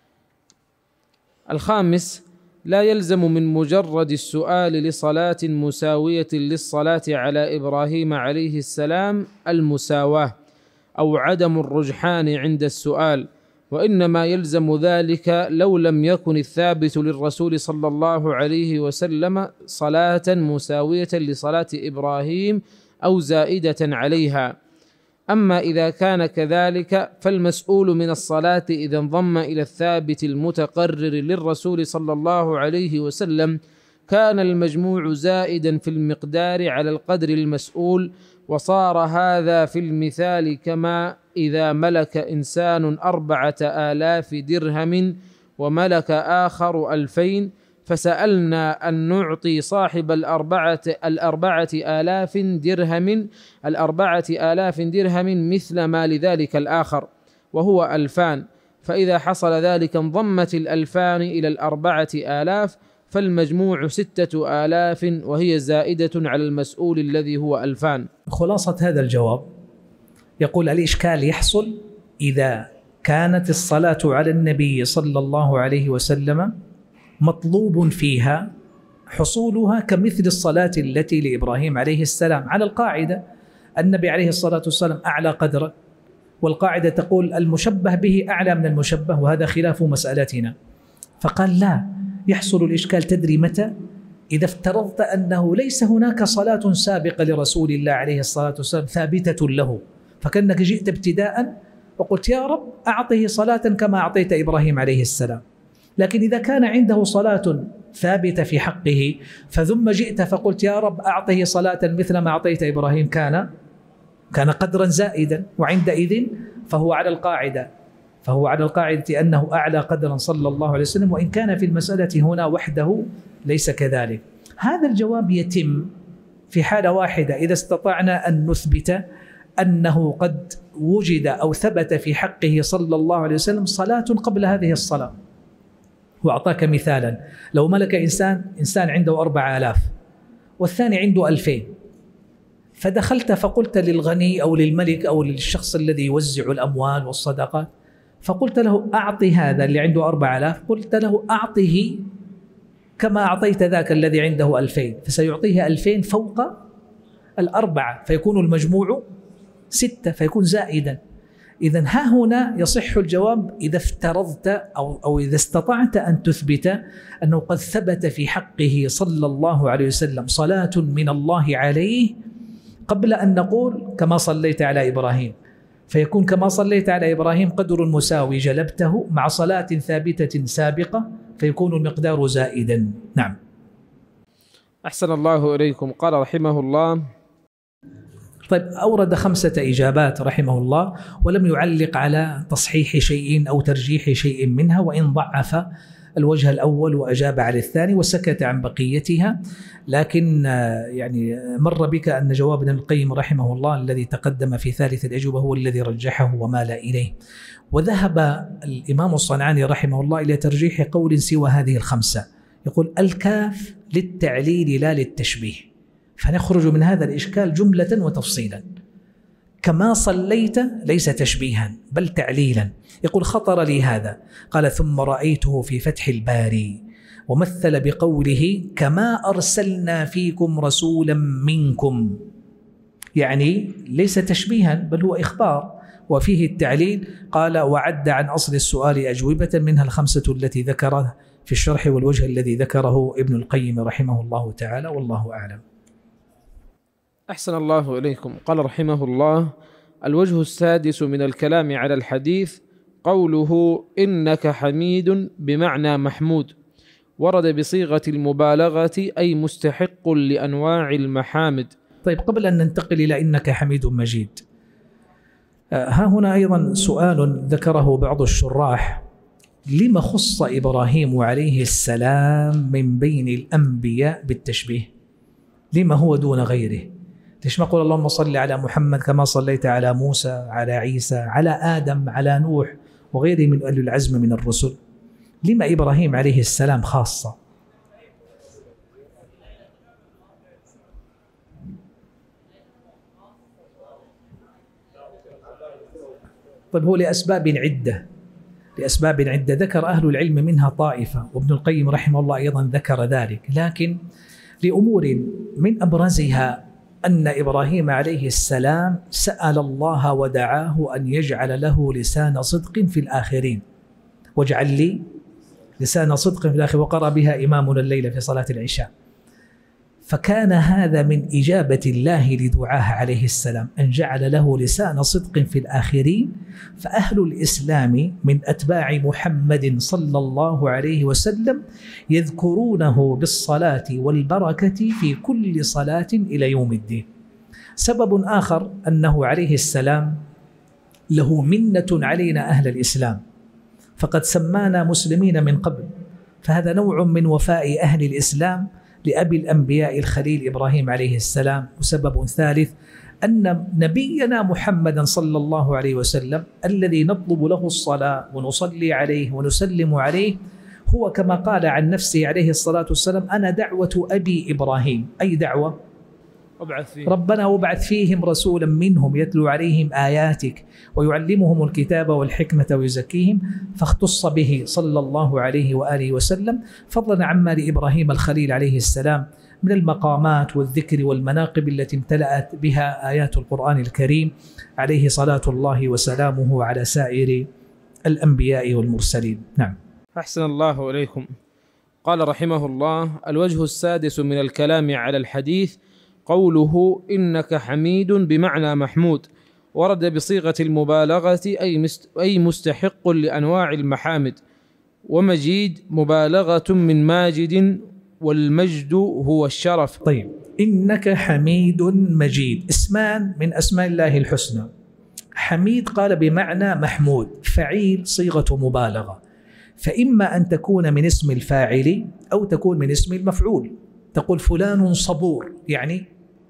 الخامس: لا يلزم من مجرد السؤال لصلاة مساوية للصلاة على إبراهيم عليه السلام المساواة أو عدم الرجحان عند السؤال، وإنما يلزم ذلك لو لم يكن الثابت للرسول صلى الله عليه وسلم صلاة مساوية لصلاة إبراهيم أو زائدة عليها. أما إذا كان كذلك فالمسؤول من الصلاة إذا انضم إلى الثابت المتقرر للرسول صلى الله عليه وسلم كان المجموع زائدا في المقدار على القدر المسؤول، وصار هذا في المثال كما إذا ملك إنسان 4000 درهم وملك آخر 2000 فسألنا أن نعطي صاحب 4000 درهم مثل ما لذلك الآخر وهو 2000، فإذا حصل ذلك انضمت 2000 إلى 4000 فالمجموع 6000 وهي زائدة على المسؤول الذي هو 2000. خلاصة هذا الجواب يقول الإشكال يحصل إذا كانت الصلاة على النبي صلى الله عليه وسلم مطلوب فيها حصولها كمثل الصلاة التي لإبراهيم عليه السلام. على القاعدة النبي عليه الصلاة والسلام أعلى قدرا، والقاعدة تقول المشبه به أعلى من المشبه، وهذا خلاف مسألتنا. فقال لا، يحصل الإشكال تدري متى؟ إذا افترضت أنه ليس هناك صلاة سابقة لرسول الله عليه الصلاة والسلام ثابتة له، فكأنك جئت ابتداء وقلت يا رب أعطه صلاة كما أعطيت إبراهيم عليه السلام. لكن إذا كان عنده صلاة ثابتة في حقه فثم جئت فقلت يا رب أعطه صلاة مثل ما أعطيت إبراهيم كان قدرا زائدا، وعندئذ فهو على القاعدة أنه أعلى قدرا صلى الله عليه وسلم، وإن كان في المسألة هنا وحده ليس كذلك. هذا الجواب يتم في حالة واحدة، إذا استطعنا أن نثبت أنه قد وجد أو ثبت في حقه صلى الله عليه وسلم صلاة قبل هذه الصلاة. وأعطاك مثالا، لو ملك إنسان عنده 4000 والثاني عنده 2000، فدخلت فقلت للغني أو للملك أو للشخص الذي يوزع الأموال والصدقات، فقلت له أعطي هذا اللي عنده 4000، قلت له أعطه كما أعطيت ذاك الذي عنده 2000، فسيعطيه 2000 فوق 4، فيكون المجموع 6، فيكون زائدا. إذن ها هنا يصح الجواب إذا افترضت أو إذا استطعت أن تثبت أنه قد ثبت في حقه صلى الله عليه وسلم صلاة من الله عليه قبل أن نقول كما صليت على إبراهيم، فيكون كما صليت على إبراهيم قدر مساوي جلبته مع صلاة ثابتة سابقة فيكون المقدار زائدا. نعم. أحسن الله إليكم. قال رحمه الله: طيب، أورد 5 إجابات رحمه الله، ولم يعلق على تصحيح شيء أو ترجيح شيء منها، وإن ضعف الوجه الأول وأجاب على الثاني وسكت عن بقيتها. لكن يعني مر بك أن جواب ابن القيم رحمه الله الذي تقدم في ثالث الأجوبة هو الذي رجحه ومال إليه. وذهب الإمام الصنعاني رحمه الله إلى ترجيح قول سوى هذه ال5، يقول الكاف للتعليل لا للتشبيه، فنخرج من هذا الإشكال جملة وتفصيلا. كما صليت ليس تشبيها بل تعليلا. يقول خطر لي هذا، قال ثم رأيته في فتح الباري ومثل بقوله كما أرسلنا فيكم رسولا منكم، يعني ليس تشبيها بل هو إخبار وفيه التعليل. قال وعد عن أصل السؤال أجوبة منها ال5 التي ذكرها في الشرح والوجه الذي ذكره ابن القيم رحمه الله تعالى، والله أعلم. أحسن الله إليكم. قال رحمه الله: الوجه السادس من الكلام على الحديث قوله إنك حميد بمعنى محمود، ورد بصيغة المبالغة أي مستحق لأنواع المحامد. طيب، قبل أن ننتقل إلى إنك حميد مجيد، ها هنا أيضا سؤال ذكره بعض الشراح: لما خص إبراهيم عليه السلام من بين الأنبياء بالتشبيه؟ لما هو دون غيره؟ ليش ما قول اللهم صل على محمد كما صليت على موسى، على عيسى، على آدم، على نوح وغيره من أولي العزم من الرسل؟ لما إبراهيم عليه السلام خاصة؟ طيب، هو لأسباب عدة ذكر أهل العلم منها طائفة، وابن القيم رحمه الله أيضا ذكر ذلك، لكن لأمور من أبرزها أن إبراهيم عليه السلام سأل الله ودعاه أن يجعل له لسان صدق في الآخرين، واجعل لي لسان صدق في الآخرين، وقرأ بها إمامنا الليلة في صلاة العشاء. فكان هذا من إجابة الله لدعاه عليه السلام، أن جعل له لسان صدق في الآخرين. فأهل الإسلام من أتباع محمد صلى الله عليه وسلم يذكرونه بالصلاة والبركة في كل صلاة إلى يوم الدين. سبب آخر أنه عليه السلام له منة علينا أهل الإسلام، فقد سمانا مسلمين من قبل، فهذا نوع من وفاء أهل الإسلام لأبي الأنبياء الخليل إبراهيم عليه السلام. وسبب ثالث أن نبينا محمدا صلى الله عليه وسلم الذي نطلب له الصلاة ونصلي عليه ونسلم عليه هو كما قال عن نفسه عليه الصلاة والسلام: أنا دعوة أبي إبراهيم. أي دعوة؟ ربنا وابعث فيهم رسولا منهم يتلو عليهم آياتك ويعلمهم الكتاب والحكمة ويزكيهم. فاختص به صلى الله عليه وآله وسلم، فضلا عما لإبراهيم الخليل عليه السلام من المقامات والذكر والمناقب التي امتلأت بها آيات القرآن الكريم، عليه صلاة الله وسلامه على سائر الأنبياء والمرسلين. نعم. أحسن الله إليكم. قال رحمه الله: الوجه السادس من الكلام على الحديث قوله إنك حميد بمعنى محمود، ورد بصيغة المبالغة أي مستحق لأنواع المحامد، ومجيد مبالغة من ماجد، والمجد هو الشرف. طيب، إنك حميد مجيد اسمان من أسماء الله الحسنى. حميد قال بمعنى محمود، فعيل صيغة مبالغة، فإما أن تكون من اسم الفاعل أو تكون من اسم المفعول. تقول فلان صبور، يعني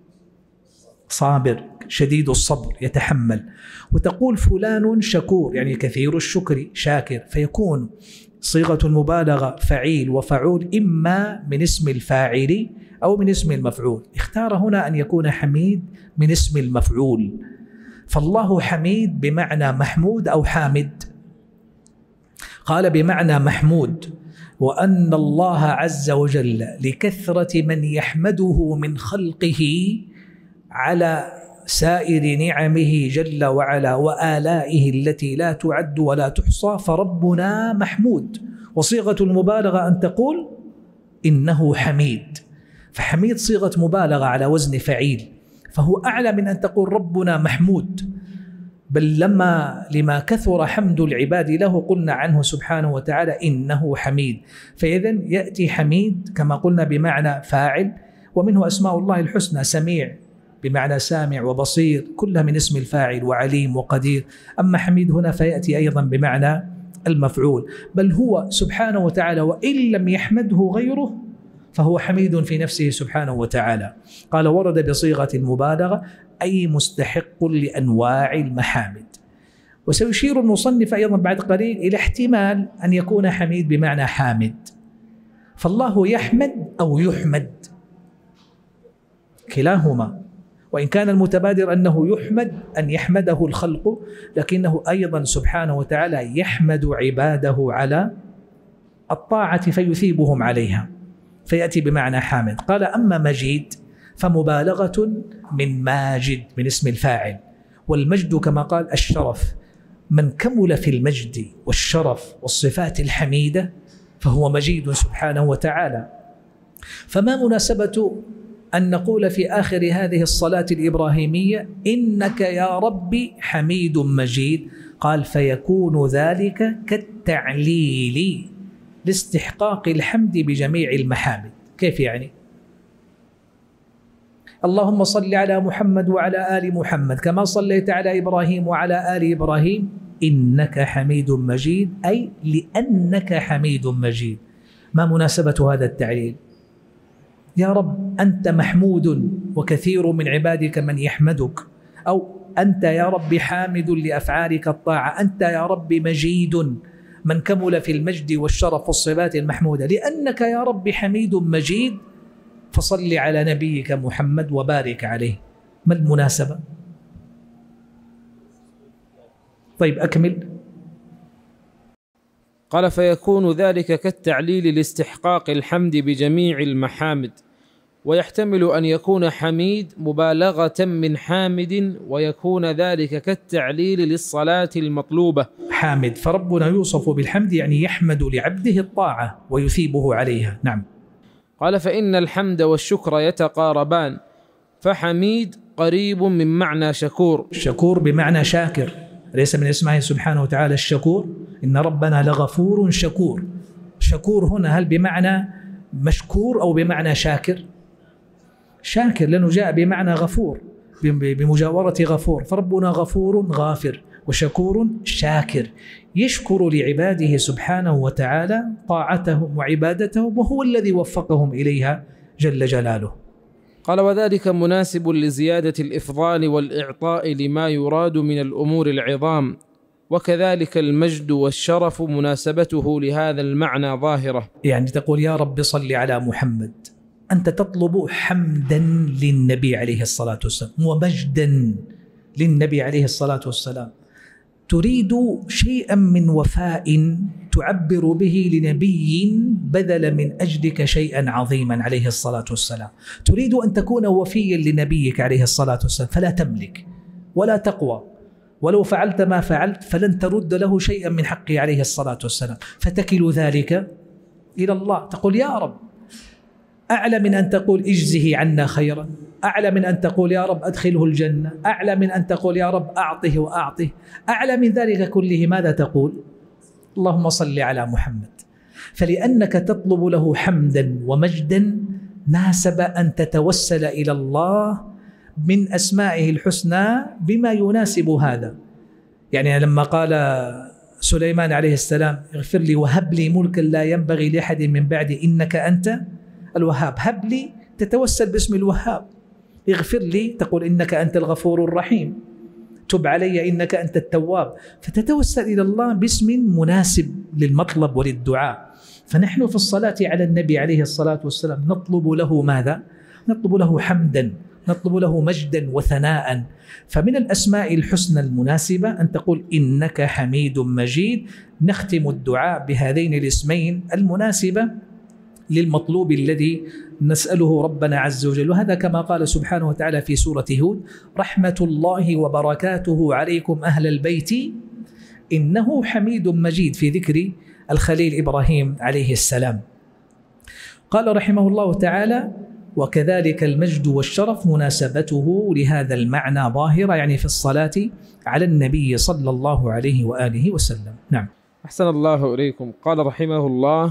صابر شديد الصبر يتحمل، وتقول فلان شكور، يعني كثير الشكر شاكر، فيكون صيغة المبالغة فعيل وفعول إما من اسم الفاعل أو من اسم المفعول. اختار هنا أن يكون حميد من اسم المفعول، فالله حميد بمعنى محمود أو حامد. قال بمعنى محمود، وأن الله عز وجل لكثرة من يحمده من خلقه على سائر نعمه جل وعلا وآلائه التي لا تعد ولا تحصى، فربنا محمود. وصيغة المبالغة أن تقول إنه حميد، فحميد صيغة مبالغة على وزن فعيل، فهو أعلى من أن تقول ربنا محمود. بل لما كثر حمد العباد له قلنا عنه سبحانه وتعالى إنه حميد. فإذن يأتي حميد كما قلنا بمعنى فاعل، ومنه أسماء الله الحسنى: سميع بمعنى سامع وبصير، كلها من اسم الفاعل، وعليم وقدير. أما حميد هنا فيأتي أيضا بمعنى المفعول، بل هو سبحانه وتعالى وإن لم يحمده غيره فهو حميد في نفسه سبحانه وتعالى. قال ورد بصيغة المبالغة أي مستحق لأنواع المحامد. وسيشير المصنف أيضا بعد قليل إلى احتمال أن يكون حميد بمعنى حامد، فالله يحمد أو يحمد كلاهما، وإن كان المتبادر أنه يحمد أن يحمده الخلق، لكنه أيضا سبحانه وتعالى يحمد عباده على الطاعة فيثيبهم عليها، فيأتي بمعنى حامد. قال أما مجيد فمبالغة من ماجد من اسم الفاعل، والمجد كما قال الشرف، من كمل في المجد والشرف والصفات الحميدة فهو مجيد سبحانه وتعالى. فما مناسبة أن نقول في آخر هذه الصلاة الإبراهيمية إنك يا ربي حميد مجيد؟ قال فيكون ذلك كالتعليل لاستحقاق الحمد بجميع المحامد. كيف يعني؟ اللهم صل على محمد وعلى آل محمد كما صليت على إبراهيم وعلى آل إبراهيم إنك حميد مجيد، أي لأنك حميد مجيد. ما مناسبة هذا التعليل؟ يا رب أنت محمود وكثير من عبادك من يحمدك، أو أنت يا رب حامد لأفعالك الطاعة، أنت يا رب مجيد من كمل في المجد والشرف والصفات المحمودة، لأنك يا رب حميد مجيد فصل على نبيك محمد وبارك عليه. ما المناسبة؟ طيب أكمل. قال فيكون ذلك كالتعليل لاستحقاق الحمد بجميع المحامد، ويحتمل أن يكون حميد مبالغة من حامد، ويكون ذلك كالتعليل للصلاة المطلوبة. حامد، فربنا يوصف بالحمد يعني يحمد لعبده الطاعة ويثيبه عليها. نعم. قال فإن الحمد والشكر يتقاربان، فحميد قريب من معنى شكور. شكور بمعنى شاكر، ليس من اسمه سبحانه وتعالى الشكور؟ إن ربنا لغفور شكور. شكور هنا هل بمعنى مشكور أو بمعنى شاكر؟ شاكر، لأنه جاء بمعنى غفور بمجاورة غفور، فربنا غفور غافر وشكور شاكر، يشكر لعباده سبحانه وتعالى طاعتهم وعبادتهم، وهو الذي وفقهم إليها جل جلاله. قال وذلك مناسب لزيادة الإفضال والإعطاء لما يراد من الأمور العظام، وكذلك المجد والشرف مناسبته لهذا المعنى ظاهرة. يعني تقول يا رب صل على محمد، أنت تطلب حمدا للنبي عليه الصلاة والسلام ومجدا للنبي عليه الصلاة والسلام، تريد شيئا من وفاء تعبر به لنبي بذل من أجلك شيئا عظيما عليه الصلاة والسلام، تريد أن تكون وفيا لنبيك عليه الصلاة والسلام، فلا تملك ولا تقوى، ولو فعلت ما فعلت فلن ترد له شيئا من حقه عليه الصلاة والسلام، فتكل ذلك إلى الله. تقول يا رب، أعلى من أن تقول اجزه عنا خيرا، أعلى من أن تقول يا رب أدخله الجنة، أعلى من أن تقول يا رب أعطه وأعطه، أعلى من ذلك كله ماذا تقول؟ اللهم صل على محمد. فلأنك تطلب له حمدا ومجدا ناسب أن تتوسل إلى الله من أسمائه الحسنى بما يناسب هذا. يعني لما قال سليمان عليه السلام اغفر لي وهب لي ملكا لا ينبغي لأحد من بعدي إنك أنت الوهاب، هب لي تتوسل باسم الوهاب، اغفر لي تقول إنك أنت الغفور الرحيم، تب علي إنك أنت التواب، فتتوسل إلى الله باسم مناسب للمطلب وللدعاء. فنحن في الصلاة على النبي عليه الصلاة والسلام نطلب له ماذا؟ نطلب له حمدا، نطلب له مجدا وثناء. فمن الأسماء الحسنى المناسبة أن تقول إنك حميد مجيد. نختم الدعاء بهذين الاسمين المناسبة للمطلوب الذي نسأله ربنا عز وجل، وهذا كما قال سبحانه وتعالى في سورة هود: رحمة الله وبركاته عليكم أهل البيت إنه حميد مجيد، في ذكر الخليل إبراهيم عليه السلام. قال رحمه الله تعالى: وكذلك المجد والشرف مناسبته لهذا المعنى ظاهرة، يعني في الصلاة على النبي صلى الله عليه وآله وسلم. نعم. أحسن الله إليكم. قال رحمه الله: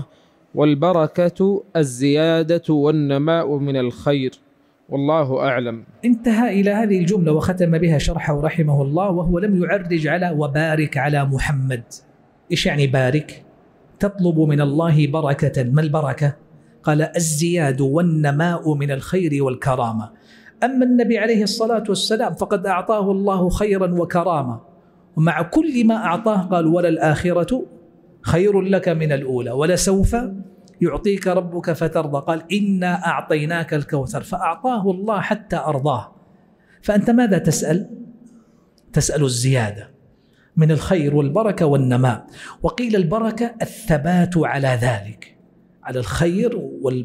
والبركة الزيادة والنماء من الخير، والله أعلم. انتهى إلى هذه الجملة وختم بها شرحه رحمه الله، وهو لم يعرج على وبارك على محمد. إيش يعني بارك؟ تطلب من الله بركة. ما البركة؟ قال الزياد والنماء من الخير والكرامة. أما النبي عليه الصلاة والسلام فقد أعطاه الله خيرا وكرامة، ومع كل ما أعطاه قال: وللآخرة خير لك من الأولى ولسوف يعطيك ربك فترضى. قال: إنا أعطيناك الكوثر، فأعطاه الله حتى أرضاه. فأنت ماذا تسأل؟ تسأل الزيادة من الخير والبركة والنماء. وقيل البركة الثبات على ذلك، على الخير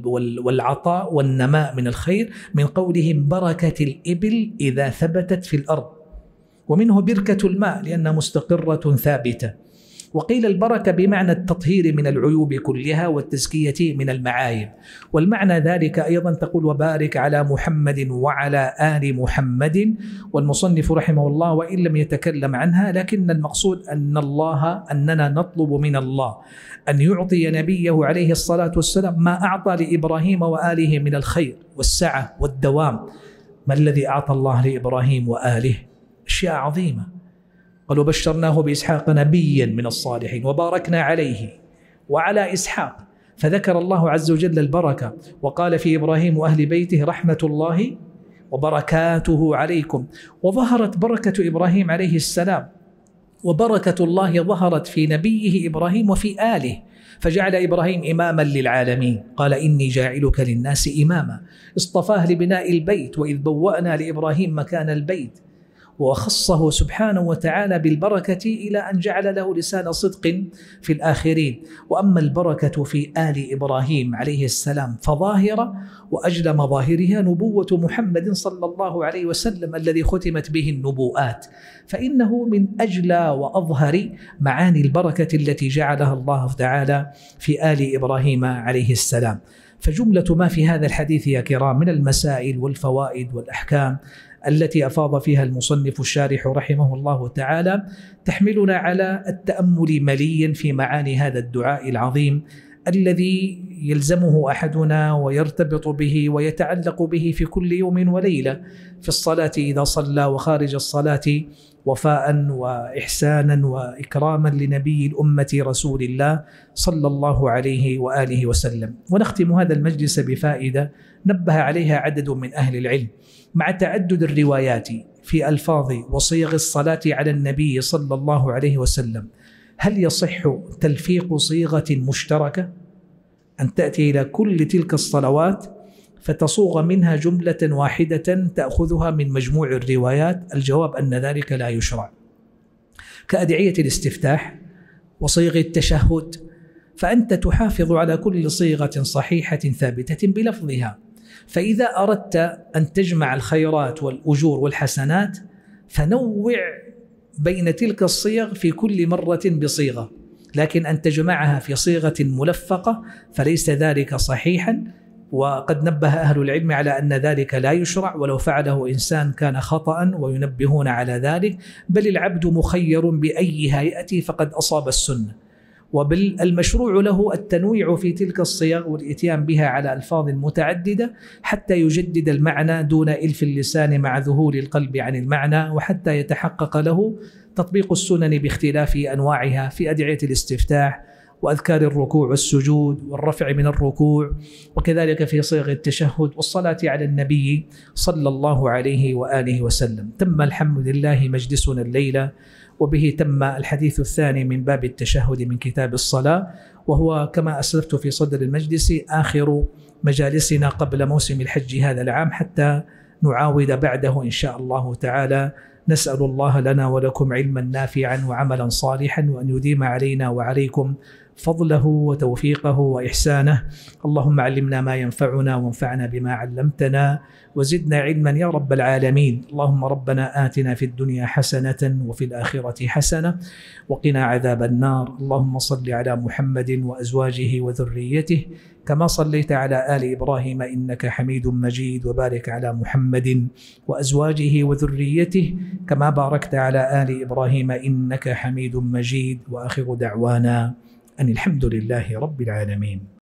والعطاء والنماء من الخير، من قولهم بركة الإبل إذا ثبتت في الأرض، ومنه بركة الماء لأنها مستقرة ثابتة. وقيل البركة بمعنى التطهير من العيوب كلها والتزكية من المعايب، والمعنى ذلك أيضا تقول وبارك على محمد وعلى آل محمد. والمصنف رحمه الله وإن لم يتكلم عنها، لكن المقصود أننا نطلب من الله أن يعطي نبيه عليه الصلاة والسلام ما أعطى لإبراهيم وآله من الخير والسعة والدوام. ما الذي أعطى الله لإبراهيم وآله؟ أشياء عظيمة. قالوا بشرناه بإسحاق نبيا من الصالحين وباركنا عليه وعلى إسحاق، فذكر الله عز وجل البركة وقال في إبراهيم وأهل بيته رحمة الله وبركاته عليكم. وظهرت بركة إبراهيم عليه السلام وبركة الله ظهرت في نبيه إبراهيم وفي آله، فجعل إبراهيم إماما للعالمين. قال إني جاعلك للناس إماما، اصطفاه لبناء البيت وإذ بوأنا لإبراهيم مكان البيت، وخصه سبحانه وتعالى بالبركة إلى أن جعل له لسان صدق في الآخرين. وأما البركة في آل إبراهيم عليه السلام فظاهرة، وأجل مظاهرها نبوة محمد صلى الله عليه وسلم الذي ختمت به النبوءات، فإنه من أجلى وأظهر معاني البركة التي جعلها الله تعالى في آل إبراهيم عليه السلام. فجملة ما في هذا الحديث يا كرام من المسائل والفوائد والأحكام التي أفاض فيها المصنف الشارح رحمه الله تعالى تحملنا على التأمل مليا في معاني هذا الدعاء العظيم الذي يلزمه أحدنا ويرتبط به ويتعلق به في كل يوم وليلة، في الصلاة إذا صلى وخارج الصلاة، وفاء وإحسانا وإكراما لنبي الأمة رسول الله صلى الله عليه وآله وسلم. ونختم هذا المجلس بفائدة نبه عليها عدد من أهل العلم. مع تعدد الروايات في ألفاظ وصيغ الصلاة على النبي صلى الله عليه وسلم، هل يصح تلفيق صيغة مشتركة أن تأتي إلى كل تلك الصلوات فتصوغ منها جملة واحدة تأخذها من مجموع الروايات؟ الجواب أن ذلك لا يشرع. كأدعية الاستفتاح وصيغ التشهد، فأنت تحافظ على كل صيغة صحيحة ثابتة بلفظها، فإذا أردت أن تجمع الخيرات والأجور والحسنات فنوع بين تلك الصيغ في كل مرة بصيغة، لكن أن تجمعها في صيغة ملفقة فليس ذلك صحيحا. وقد نبه أهل العلم على أن ذلك لا يشرع، ولو فعله إنسان كان خطأ وينبهون على ذلك، بل العبد مخير بأي هيئة فقد أصاب السنة. وبل المشروع له التنويع في تلك الصيغ والإتيان بها على ألفاظ متعددة حتى يجدد المعنى دون إلف اللسان مع ذهول القلب عن المعنى، وحتى يتحقق له تطبيق السنن باختلاف أنواعها في أدعية الاستفتاح وأذكار الركوع والسجود والرفع من الركوع، وكذلك في صيغ التشهد والصلاة على النبي صلى الله عليه وآله وسلم. تم الحمد لله مجلسنا الليلة، وبه تم الحديث الثاني من باب التشهد من كتاب الصلاة، وهو كما أسلفت في صدر المجلس آخر مجالسنا قبل موسم الحج هذا العام، حتى نعاود بعده إن شاء الله تعالى. نسأل الله لنا ولكم علما نافعا وعملا صالحا، وأن يديم علينا وعليكم فضله وتوفيقه وإحسانه. اللهم علمنا ما ينفعنا وانفعنا بما علمتنا وزدنا علما يا رب العالمين. اللهم ربنا آتنا في الدنيا حسنة وفي الآخرة حسنة وقنا عذاب النار. اللهم صل على محمد وأزواجه وذريته كما صليت على آل إبراهيم إنك حميد مجيد، وبارك على محمد وأزواجه وذريته كما باركت على آل إبراهيم إنك حميد مجيد. وآخر دعوانا أن الحمد لله رب العالمين.